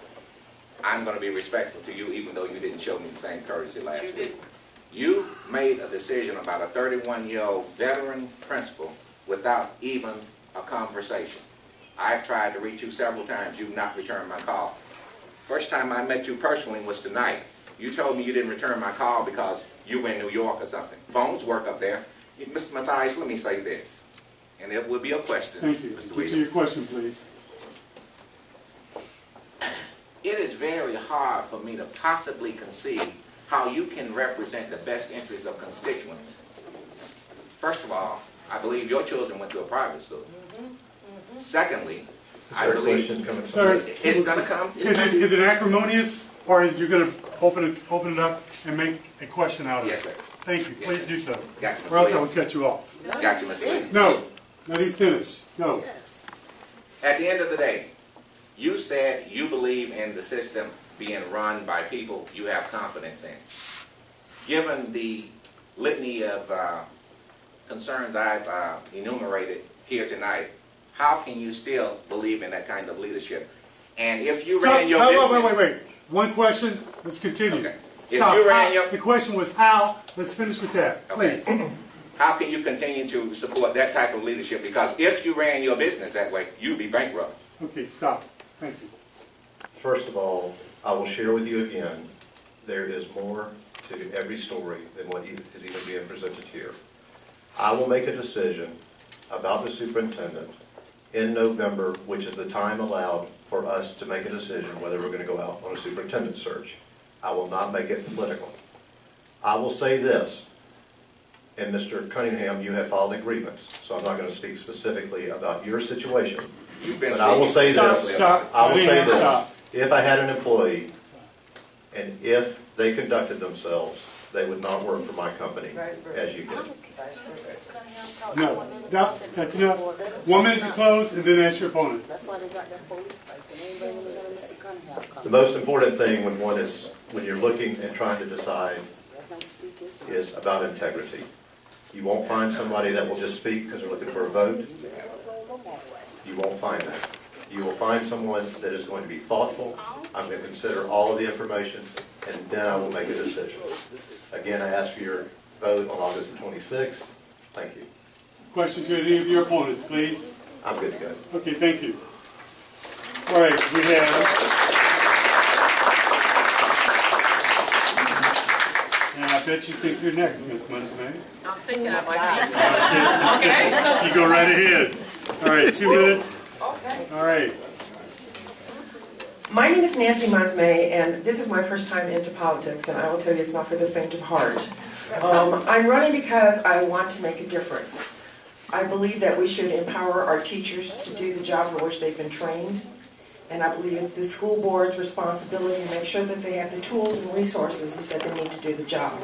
I'm going to be respectful to you, even though you didn't show me the same courtesy last week. You made a decision about a thirty-one-year-old veteran principal without even a conversation. I've tried to reach you several times. You've not returned my call. First time I met you personally was tonight. You told me you didn't return my call because you were in New York or something. Phones work up there. Mister Matthias, let me say this, and it will be a question. Thank you. Mister Get to your Williams. question, please. It is very hard for me to possibly conceive how you can represent the best interests of constituents. First of all, I believe your children went to a private school. Secondly, I there a believe question coming from- Sir, it's going to come. It's Is gonna- it, is it acrimonious, or is you going to open it, open it up and make a question out of it? Yes, sir. Thank you. Please do so. Gotcha, Mister Or else I Williams. would cut you off. Got you, Mister Williams. No, let him finish. No. At the end of the day, you said you believe in the system being run by people you have confidence in. Given the litany of uh, concerns I've uh, enumerated here tonight, how can you still believe in that kind of leadership? And if you So, ran your wait, business... wait, wait, wait. One question. Let's continue. Okay. If Stop. you ran How- your... The question was how. Let's finish with that, Okay. please. How can you continue to support that type of leadership? Because if you ran your business that way, you'd be bankrupt. Okay, stop. Thank you. First of all, I will share with you again, there is more to every story than what is even being presented here. I will make a decision about the superintendent in November, which is the time allowed for us to make a decision whether we're going to go out on a superintendent search. I will not make it political. I will say this, and Mister Cunningham, you have filed a grievance, so I'm not going to speak specifically about your situation. You've been But I will say speaking this, stop, I will say Cunningham, this, stop. if I had an employee, and if they conducted themselves, they would not work for my company, as you did. No. No. That's enough. One minute to close, and then ask your opponent. That's why they got that police license. Anybody who's gonna miss a gun come. The most important thing when one is, when you're looking and trying to decide is about integrity. You won't find somebody that will just speak because they're looking for a vote. You won't find that. You will find someone that is going to be thoughtful. I'm going to consider all of the information, and then I will make a decision. Again, I ask for your vote on August the twenty-sixth. Thank you. Question to any of your opponents, please. I'm good to go. Okay, thank you. All right, we have... And I bet you think you're next, Miz Munsmay. I'm thinking I might Okay. You go right ahead. All right, two minutes. All right. My name is Nancy Munsmay, and this is my first time into politics, and I will tell you it's not for the faint of heart. Um, I'm running because I want to make a difference. I believe that we should empower our teachers to do the job for which they've been trained, and I believe it's the school board's responsibility to make sure that they have the tools and resources that they need to do the job.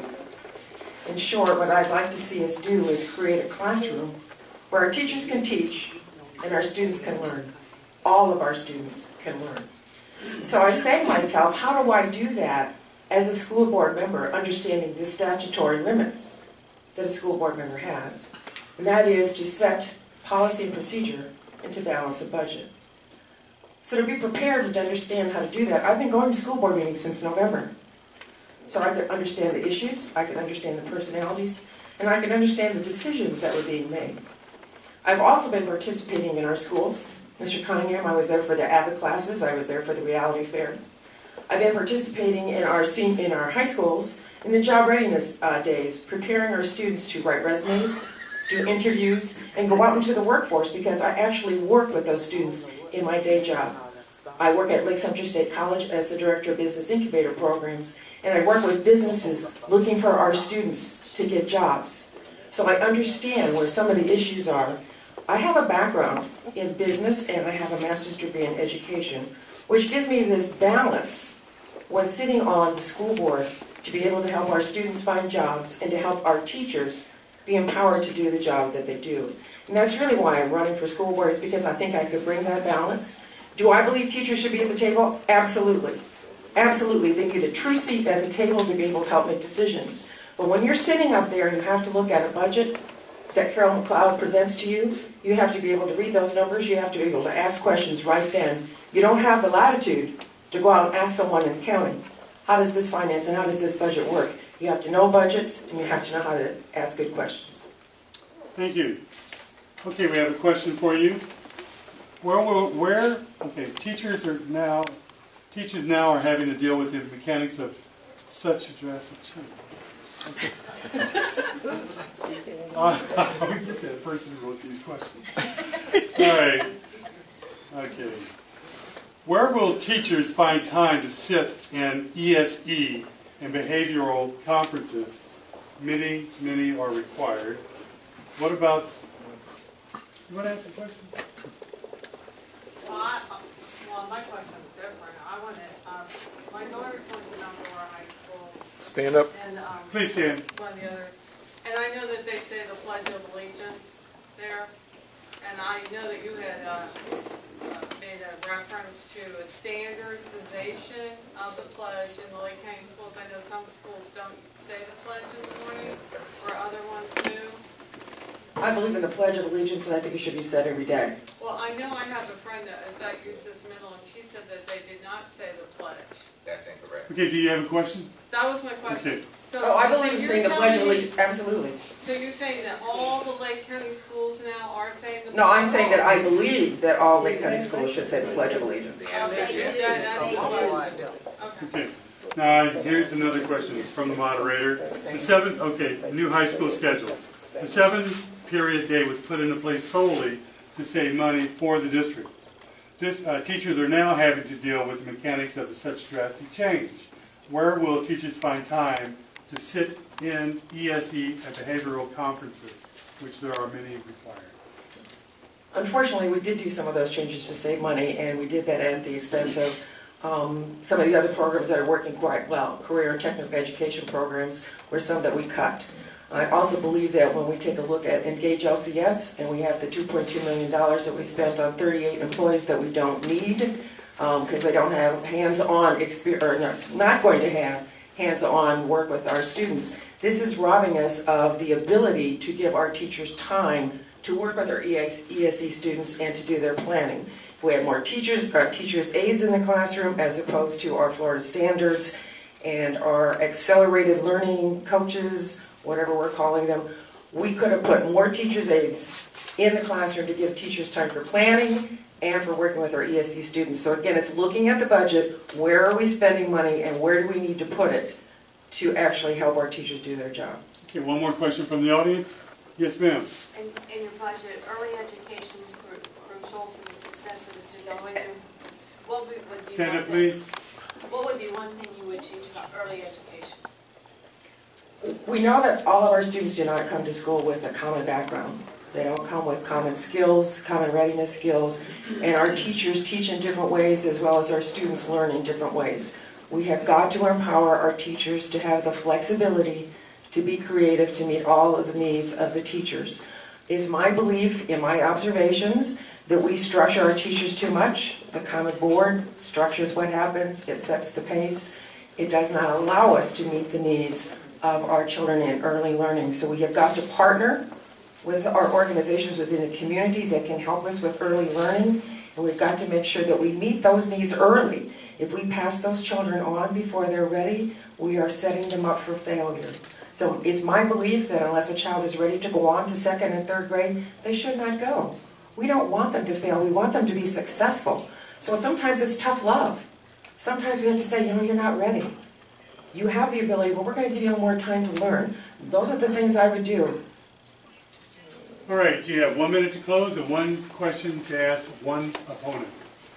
In short, what I'd like to see us do is create a classroom where our teachers can teach and our students can learn. All of our students can learn. So I say to myself, how do I do that as a school board member, understanding the statutory limits that a school board member has? And that is to set policy and procedure and to balance a budget. So to be prepared and to understand how to do that, I've been going to school board meetings since November. So I can understand the issues, I can understand the personalities, and I can understand the decisions that were being made. I've also been participating in our schools. Mister Cunningham, I was there for the AVID classes, I was there for the reality fair. I've been participating in our in our high schools in the job readiness uh, days, preparing our students to write resumes, do interviews, and go out into the workforce because I actually work with those students in my day job. I work at Lake Central State College as the Director of Business Incubator Programs, and I work with businesses looking for our students to get jobs. So I understand where some of the issues are. I have a background in business and I have a master's degree in education, which gives me this balance when sitting on the school board to be able to help our students find jobs and to help our teachers be empowered to do the job that they do. And that's really why I'm running for school board, is because I think I could bring that balance. Do I believe teachers should be at the table? Absolutely. Absolutely. They get a true seat at the table to be able to help make decisions. But when you're sitting up there and you have to look at a budget that Carol McLeod presents to you, you have to be able to read those numbers, you have to be able to ask questions right then. You don't have the latitude to go out and ask someone in the county, how does this finance and how does this budget work? You have to know budgets and you have to know how to ask good questions. Thank you. Okay, we have a question for you. Where, will, where, okay, teachers are now teachers now are having to deal with the mechanics of such a drastic change. Okay. uh, we get that person who wrote these questions. All right. Okay. Where will teachers find time to sit in E S E and behavioral conferences? Many, many are required. What about, you want to answer the question? Well, I, well, my question is different. I want to, um, my daughter's went to Number High School. Stand up. And, um, Please stand. One of the other, and I know that they say the Pledge of Allegiance there, and I know that you had uh, uh, made a reference to a standardization of the pledge in the Lake County schools. I know some schools don't say the pledge in the morning, or other ones do. I believe in the Pledge of Allegiance, and I think it should be said every day. Well, I know I have a friend that is at Eustis Middle, and she said that they did not say the pledge. That's incorrect. Okay, do you have a question? That was my question. Okay. So, Oh, I so believe in you're saying the telling Pledge of me- Allegiance. Absolutely. So you're saying that all the Lake County schools now are saying the pledge? No, I'm saying that I believe that all Lake County schools should say the Pledge of Allegiance. Okay, yeah, that's the question. Okay. Now, here's another question from the moderator. The seventh, okay, new high school schedules. The seventh period day was put into place solely to save money for the district. This, uh, teachers are now having to deal with the mechanics of such drastic change. Where will teachers find time to sit in E S E and behavioral conferences, which there are many required? Unfortunately, we did do some of those changes to save money, and we did that at the expense of um, some of the other programs that are working quite well. Career and technical education programs were some that we cut. I also believe that when we take a look at Engage L C S, and we have the two point two million dollars that we spent on thirty-eight employees that we don't need, because um, they don't have hands-on experience, or not, not going to have hands-on work with our students. This is robbing us of the ability to give our teachers time to work with our E S E students and to do their planning. If we have more teachers, our teachers' aides in the classroom, as opposed to our Florida standards and our accelerated learning coaches, whatever we're calling them, we could have put more teachers' aides in the classroom to give teachers time for planning and for working with our E S E students. So again, it's looking at the budget, where are we spending money, and where do we need to put it to actually help our teachers do their job. Okay, one more question from the audience. Yes, ma'am. In, in your budget, early education is cru- crucial for the success of the student. What would, what would would be Stand one up, thing- please. What would be one thing you would teach about early education? We know that all of our students do not come to school with a common background. They don't come with common skills, common readiness skills, and our teachers teach in different ways as well as our students learn in different ways. We have got to empower our teachers to have the flexibility to be creative to meet all of the needs of the teachers. It's my belief, in my observations, that we structure our teachers too much. The Common Board structures what happens, it sets the pace. It does not allow us to meet the needs of our children in early learning. So we have got to partner with our organizations within the community that can help us with early learning, and we've got to make sure that we meet those needs early. If we pass those children on before they're ready, we are setting them up for failure. So it's my belief that unless a child is ready to go on to second and third grade, they should not go. We don't want them to fail, we want them to be successful. So sometimes it's tough love. Sometimes we have to say, you know, you're not ready. You have the ability, but we're going to give you a little more time to learn. Those are the things I would do. All right, you have one minute to close and one question to ask one opponent.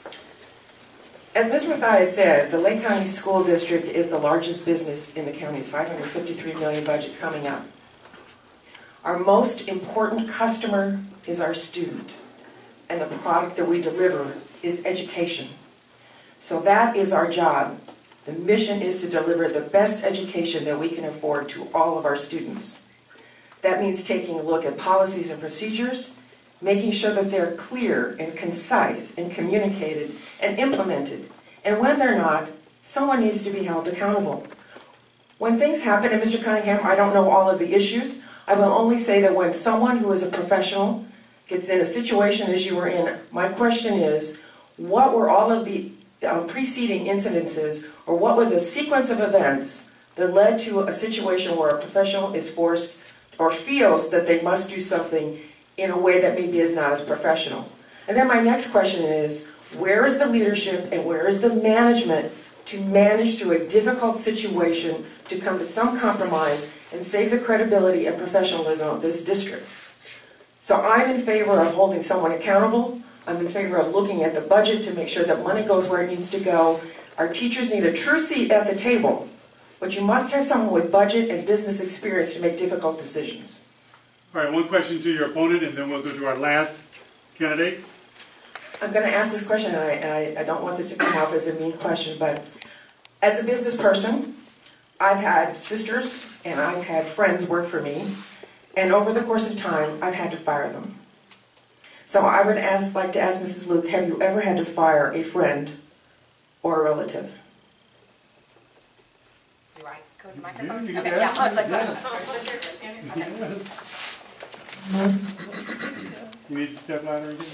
As Miz Mathias said, the Lake County School District is the largest business in the county's five hundred fifty-three million dollars budget coming up. Our most important customer is our student, and the product that we deliver is education. So that is our job. The mission is to deliver the best education that we can afford to all of our students. That means taking a look at policies and procedures, making sure that they're clear and concise and communicated and implemented. And when they're not, someone needs to be held accountable. When things happen, and Mister Cunningham, I don't know all of the issues, I will only say that when someone who is a professional gets in a situation as you were in, my question is, what were all of the uh, preceding incidences, or what were the sequence of events that led to a situation where a professional is forced or feels that they must do something in a way that maybe is not as professional? And then my next question is, where is the leadership and where is the management to manage through a difficult situation to come to some compromise and save the credibility and professionalism of this district? So I'm in favor of holding someone accountable. I'm in favor of looking at the budget to make sure that money goes where it needs to go. Our teachers need a true seat at the table, but you must have someone with budget and business experience to make difficult decisions. All right, one question to your opponent, and then we'll go to our last candidate. I'm going to ask this question, and I, and I, I don't want this to come off as a mean question, but as a business person, I've had sisters and I've had friends work for me, and over the course of time, I've had to fire them. So I would ask, like to ask Missus Luke, have you ever had to fire a friend or a relative? Do I go to the microphone? Yeah, you okay, can yeah, I was like, yeah. okay. You need to step louder again?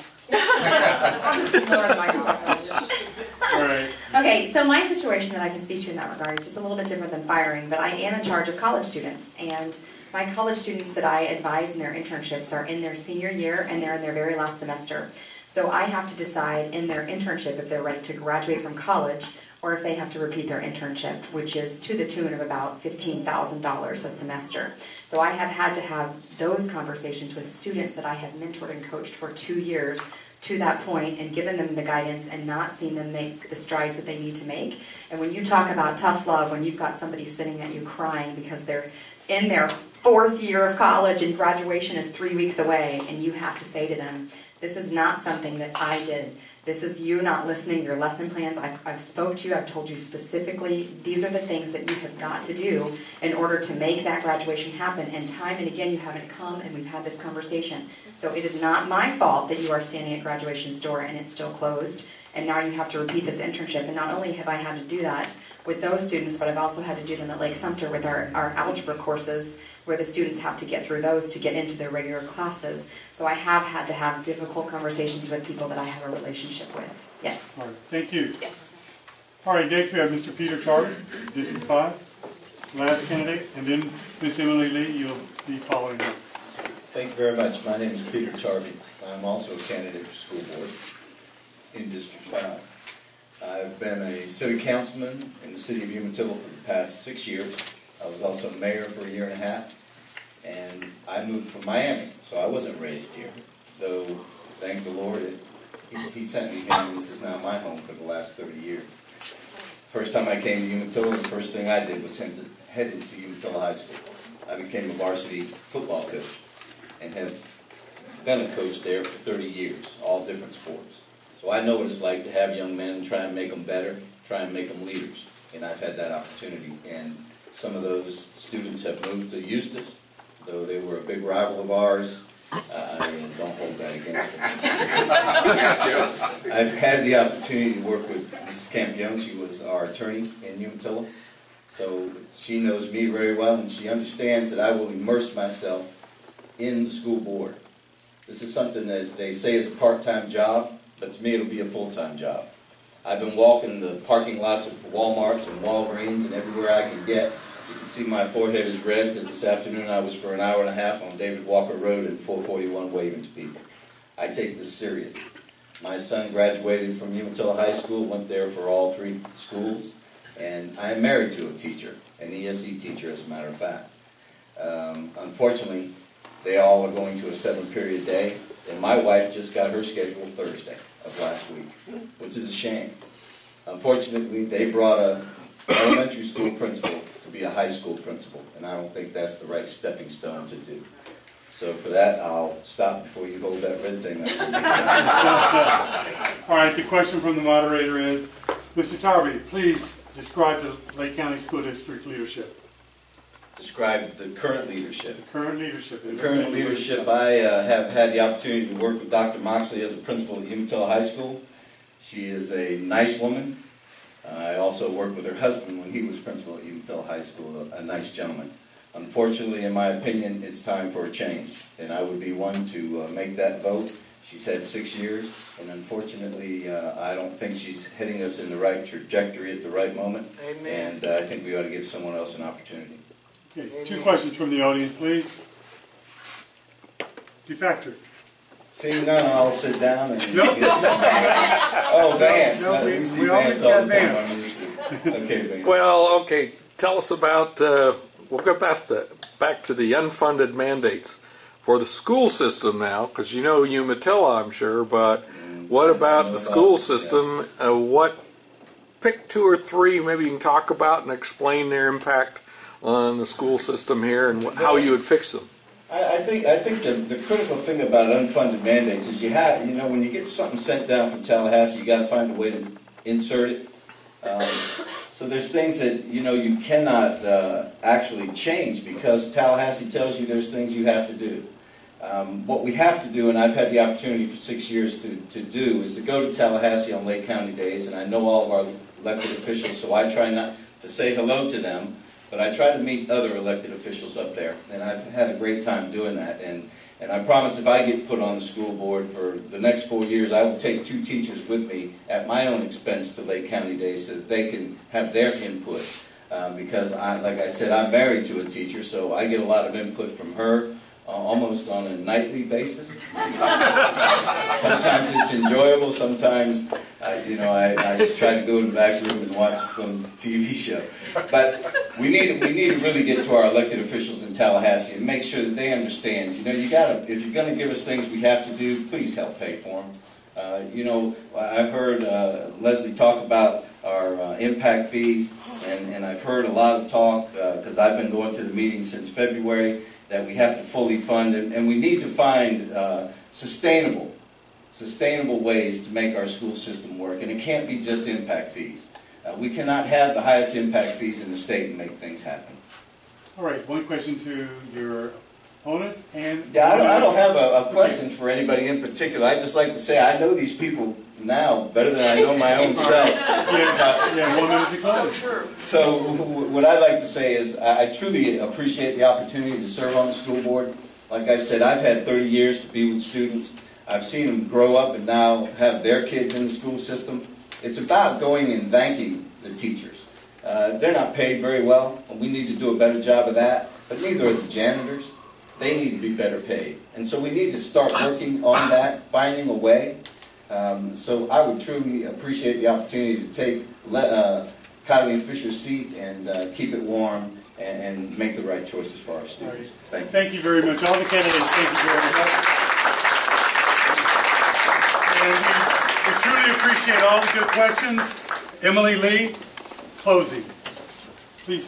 I'll just lower the microphone. All right. Okay, so my situation that I can speak to in that regard is just a little bit different than firing, but I am in charge of college students, and my college students that I advise in their internships are in their senior year and they're in their very last semester. So I have to decide in their internship if they're ready to graduate from college or if they have to repeat their internship, which is to the tune of about fifteen thousand dollars a semester. So I have had to have those conversations with students that I have mentored and coached for two years to that point and given them the guidance and not seen them make the strides that they need to make. And when you talk about tough love, when you've got somebody sitting at you crying because they're in their fourth year of college and graduation is three weeks away, and you have to say to them, this is not something that I did. This is you not listening to your lesson plans. I've, I've spoke to you. I've told you specifically, these are the things that you have got to do in order to make that graduation happen. And time and again, you haven't come and we've had this conversation. So it is not my fault that you are standing at graduation's door and it's still closed. And now you have to repeat this internship. And not only have I had to do that with those students, but I've also had to do them at Lake Sumter with our, our algebra courses, where the students have to get through those to get into their regular classes. So I have had to have difficult conversations with people that I have a relationship with. Yes. All right, thank you. Yes. All right, next we have Mister Peter Tarver, District five, last candidate, and then Miss Emily Lee, you'll be following her. Thank you very much. My name is Peter Tarvey. I'm also a candidate for school board in District five. I've been a city councilman in the city of Umatilla for the past six years. I was also mayor for a year and a half, and I moved from Miami, so I wasn't raised here. Though, thank the Lord, it, he, he sent me here, and this is now my home for the last thirty years. First time I came to Umatilla, the first thing I did was head, to, head into Umatilla High School. I became a varsity football coach and have been a coach there for thirty years, all different sports. So I know what it's like to have young men and try and make them better, try and make them leaders, and I've had that opportunity. And some of those students have moved to Eustis, though they were a big rival of ours. Uh, I mean, don't hold that against them. I've had the opportunity to work with Missus Campione. She was our attorney in Umatilla. So she knows me very well, and she understands that I will immerse myself in the school board. This is something that they say is a part-time job, but to me it'll be a full-time job. I've been walking the parking lots of Walmarts and Walgreens and everywhere I can get. You can see my forehead is red because this afternoon I was for an hour and a half on David Walker Road in four forty-one waving to people. I take this serious. My son graduated from Umatilla High School, went there for all three schools, and I am married to a teacher, an E S E teacher as a matter of fact. Um, unfortunately, they all are going to a seven-period day, and my wife just got her schedule Thursday of last week, which is a shame. Unfortunately, they brought a elementary school principal to be a high school principal, and I don't think that's the right stepping stone to do. So for that, I'll stop before you hold that red thing up. All right, the question from the moderator is, Mister Tarvey, please describe the Lake County School District leadership. Describe the current leadership. The current leadership. The current leadership, I uh, have had the opportunity to work with Doctor Moxley as a principal at Umatilla High School. She is a nice woman. Uh, I also worked with her husband when he was principal at Umatilla High School, a, a nice gentleman. Unfortunately, in my opinion, it's time for a change, and I would be one to uh, make that vote. She's had six years, and unfortunately, uh, I don't think she's heading us in the right trajectory at the right moment. Amen. And uh, I think we ought to give someone else an opportunity. Okay, two questions from the audience, please. De facto. Seeing none, I'll sit down and. Nope. Oh, Vance. No, Uh, we- we see we always Vance all got the time Vance. on the street. Okay, Vance. Well, okay. Tell us about. Uh, we'll go back to back to the unfunded mandates for the school system now, because you know Umatilla, I'm sure. But what about the school system? Uh, what? Pick two or three. Maybe you can talk about and explain their impact on the school system here and wh- how you would fix them. I, I think I think the, the critical thing about unfunded mandates is you have you know when you get something sent down from Tallahassee, you got to find a way to insert it. Um, so there's things that you know you cannot uh, actually change because Tallahassee tells you there's things you have to do. Um, what we have to do, and I've had the opportunity for six years to, to do, is to go to Tallahassee on Lake County days, and I know all of our elected officials, so I try not to say hello to them, but I try to meet other elected officials up there, and I've had a great time doing that. And, and I promise if I get put on the school board for the next four years, I will take two teachers with me at my own expense to Lake County days so that they can have their input. Uh, because, I, like I said, I'm married to a teacher, so I get a lot of input from her. Uh, almost on a nightly basis. Sometimes it's enjoyable. Sometimes, uh, you know, I, I just try to go in the back room and watch some T V show. But we need we need to really get to our elected officials in Tallahassee and make sure that they understand. You know, you gotta if you're going to give us things we have to do, please help pay for them. Uh, you know, I've heard uh, Leslie talk about our uh, impact fees, and, and I've heard a lot of talk because uh, I've been going to the meeting since February. That we have to fully fund, and, and we need to find uh, sustainable, sustainable ways to make our school system work. And it can't be just impact fees. Uh, we cannot have the highest impact fees in the state and make things happen. All right, one question to your opponent, and Yeah, I don't, I don't have a, a question for anybody in particular. I just like to say I know these people now better than I know my own self. yeah, yeah, one minute to close. So what I'd like to say is I, I truly appreciate the opportunity to serve on the school board. Like I've said, I've had thirty years to be with students. I've seen them grow up and now have their kids in the school system. It's about going and thanking the teachers. Uh, they're not paid very well, and we need to do a better job of that, but neither are the janitors. They need to be better paid. And so we need to start working on that, finding a way. Um, so I would truly appreciate the opportunity to take uh, Kylie and Fisher's seat and uh, keep it warm and, and make the right choices for our students. Thank you. Thank you very much. All the candidates, thank you very much. And we, we truly appreciate all the good questions. Emily Lee, closing. Please.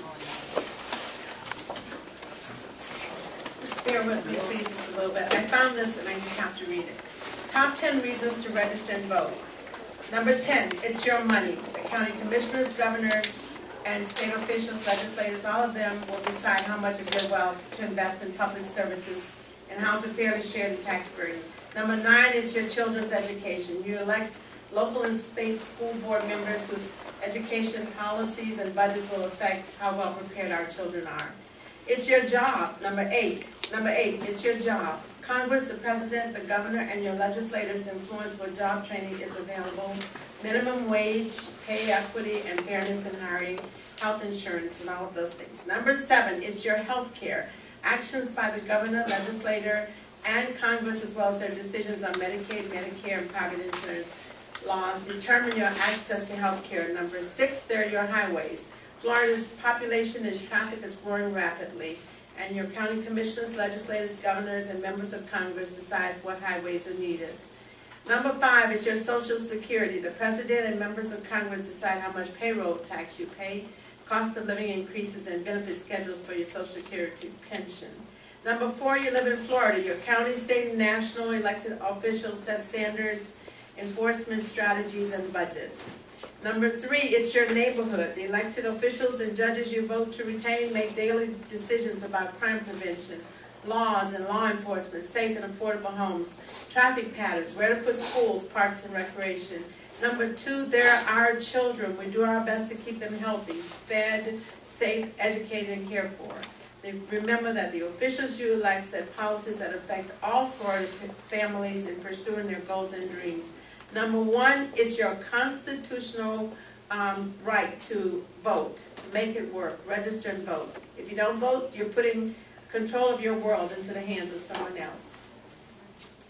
Just bear with me, please, just a little bit. I found this and I just have to read it. Top ten reasons to register and vote. Number ten, it's your money. The county commissioners, governors, and state officials, legislators, all of them will decide how much of your wealth to invest in public services and how to fairly share the tax burden. Number nine is your children's education. You elect local and state school board members whose education policies and budgets will affect how well prepared our children are. It's your job, number eight. Number eight, it's your job. Congress, the President, the Governor, and your legislators influence what job training is available, minimum wage, pay equity, and fairness in hiring, health insurance, and all of those things. Number seven, it's your health care. Actions by the Governor, legislator, and Congress, as well as their decisions on Medicaid, Medicare, and private insurance laws, determine your access to health care. Number six, they're your highways. Florida's population and traffic is growing rapidly, and your county commissioners, legislators, governors, and members of Congress decides what highways are needed. Number five is your Social Security. The President and members of Congress decide how much payroll tax you pay, cost of living increases, and benefit schedules for your Social Security pension. Number four, you live in Florida. Your county, state, and national elected officials set standards, enforcement strategies, and budgets. Number three, it's your neighborhood. The elected officials and judges you vote to retain make daily decisions about crime prevention, laws and law enforcement, safe and affordable homes, traffic patterns, where to put schools, parks, and recreation. Number two, they're our children. We do our best to keep them healthy, fed, safe, educated, and cared for. They remember that the officials you elect set policies that affect all Florida families in pursuing their goals and dreams. Number one is your constitutional um, right to vote. Make it work. Register and vote. If you don't vote, you're putting control of your world into the hands of someone else.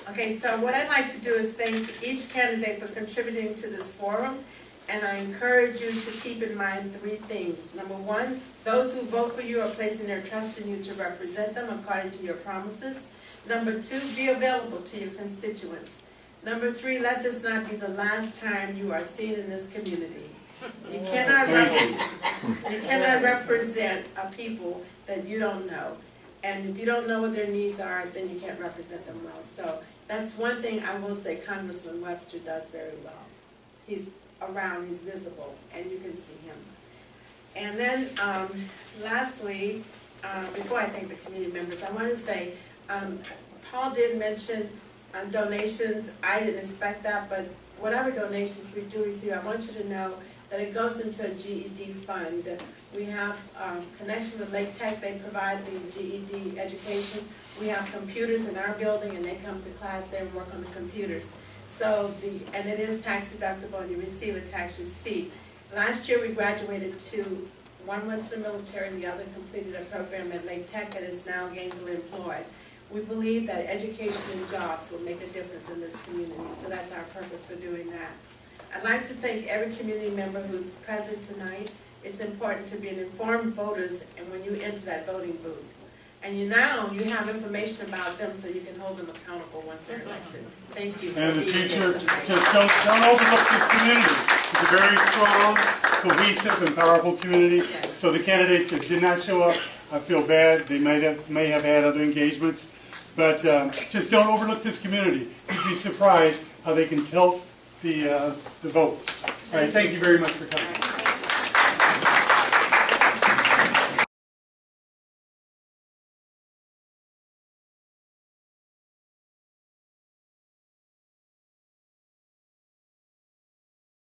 Okay, so what I'd like to do is thank each candidate for contributing to this forum, and I encourage you to keep in mind three things. Number one, those who vote for you are placing their trust in you to represent them according to your promises. Number two, be available to your constituents. Number three, let this not be the last time you are seen in this community. You cannot represent, you cannot represent a people that you don't know. And if you don't know what their needs are, then you can't represent them well. So that's one thing I will say Congressman Webster does very well. He's around, he's visible, and you can see him. And then um, lastly, uh, before I thank the community members, I want to say, um, Paul did mention uh, donations. I didn't expect that, but whatever donations we do receive, I want you to know that it goes into a G E D fund. We have um, connection with Lake Tech. They provide the G E D education. We have computers in our building, and they come to class there and work on the computers. So the and it is tax deductible, and you receive a tax receipt. Last year we graduated two. One went to the military, and the other completed a program at Lake Tech and is now gainfully employed. We believe that education and jobs will make a difference in this community, so that's our purpose for doing that. I'd like to thank every community member who's present tonight. It's important to be an informed voters and when you enter that voting booth. And you now you have information about them so you can hold them accountable once they're elected. Thank you. And in the future, just don't, don't overlook this community. It's a very strong, cohesive, and powerful community. Yes. So the candidates that did not show up, I feel bad. They might have, may have had other engagements. But um, just don't overlook this community. You'd be surprised how they can tilt the, uh, the votes. All right, thank you very much for coming.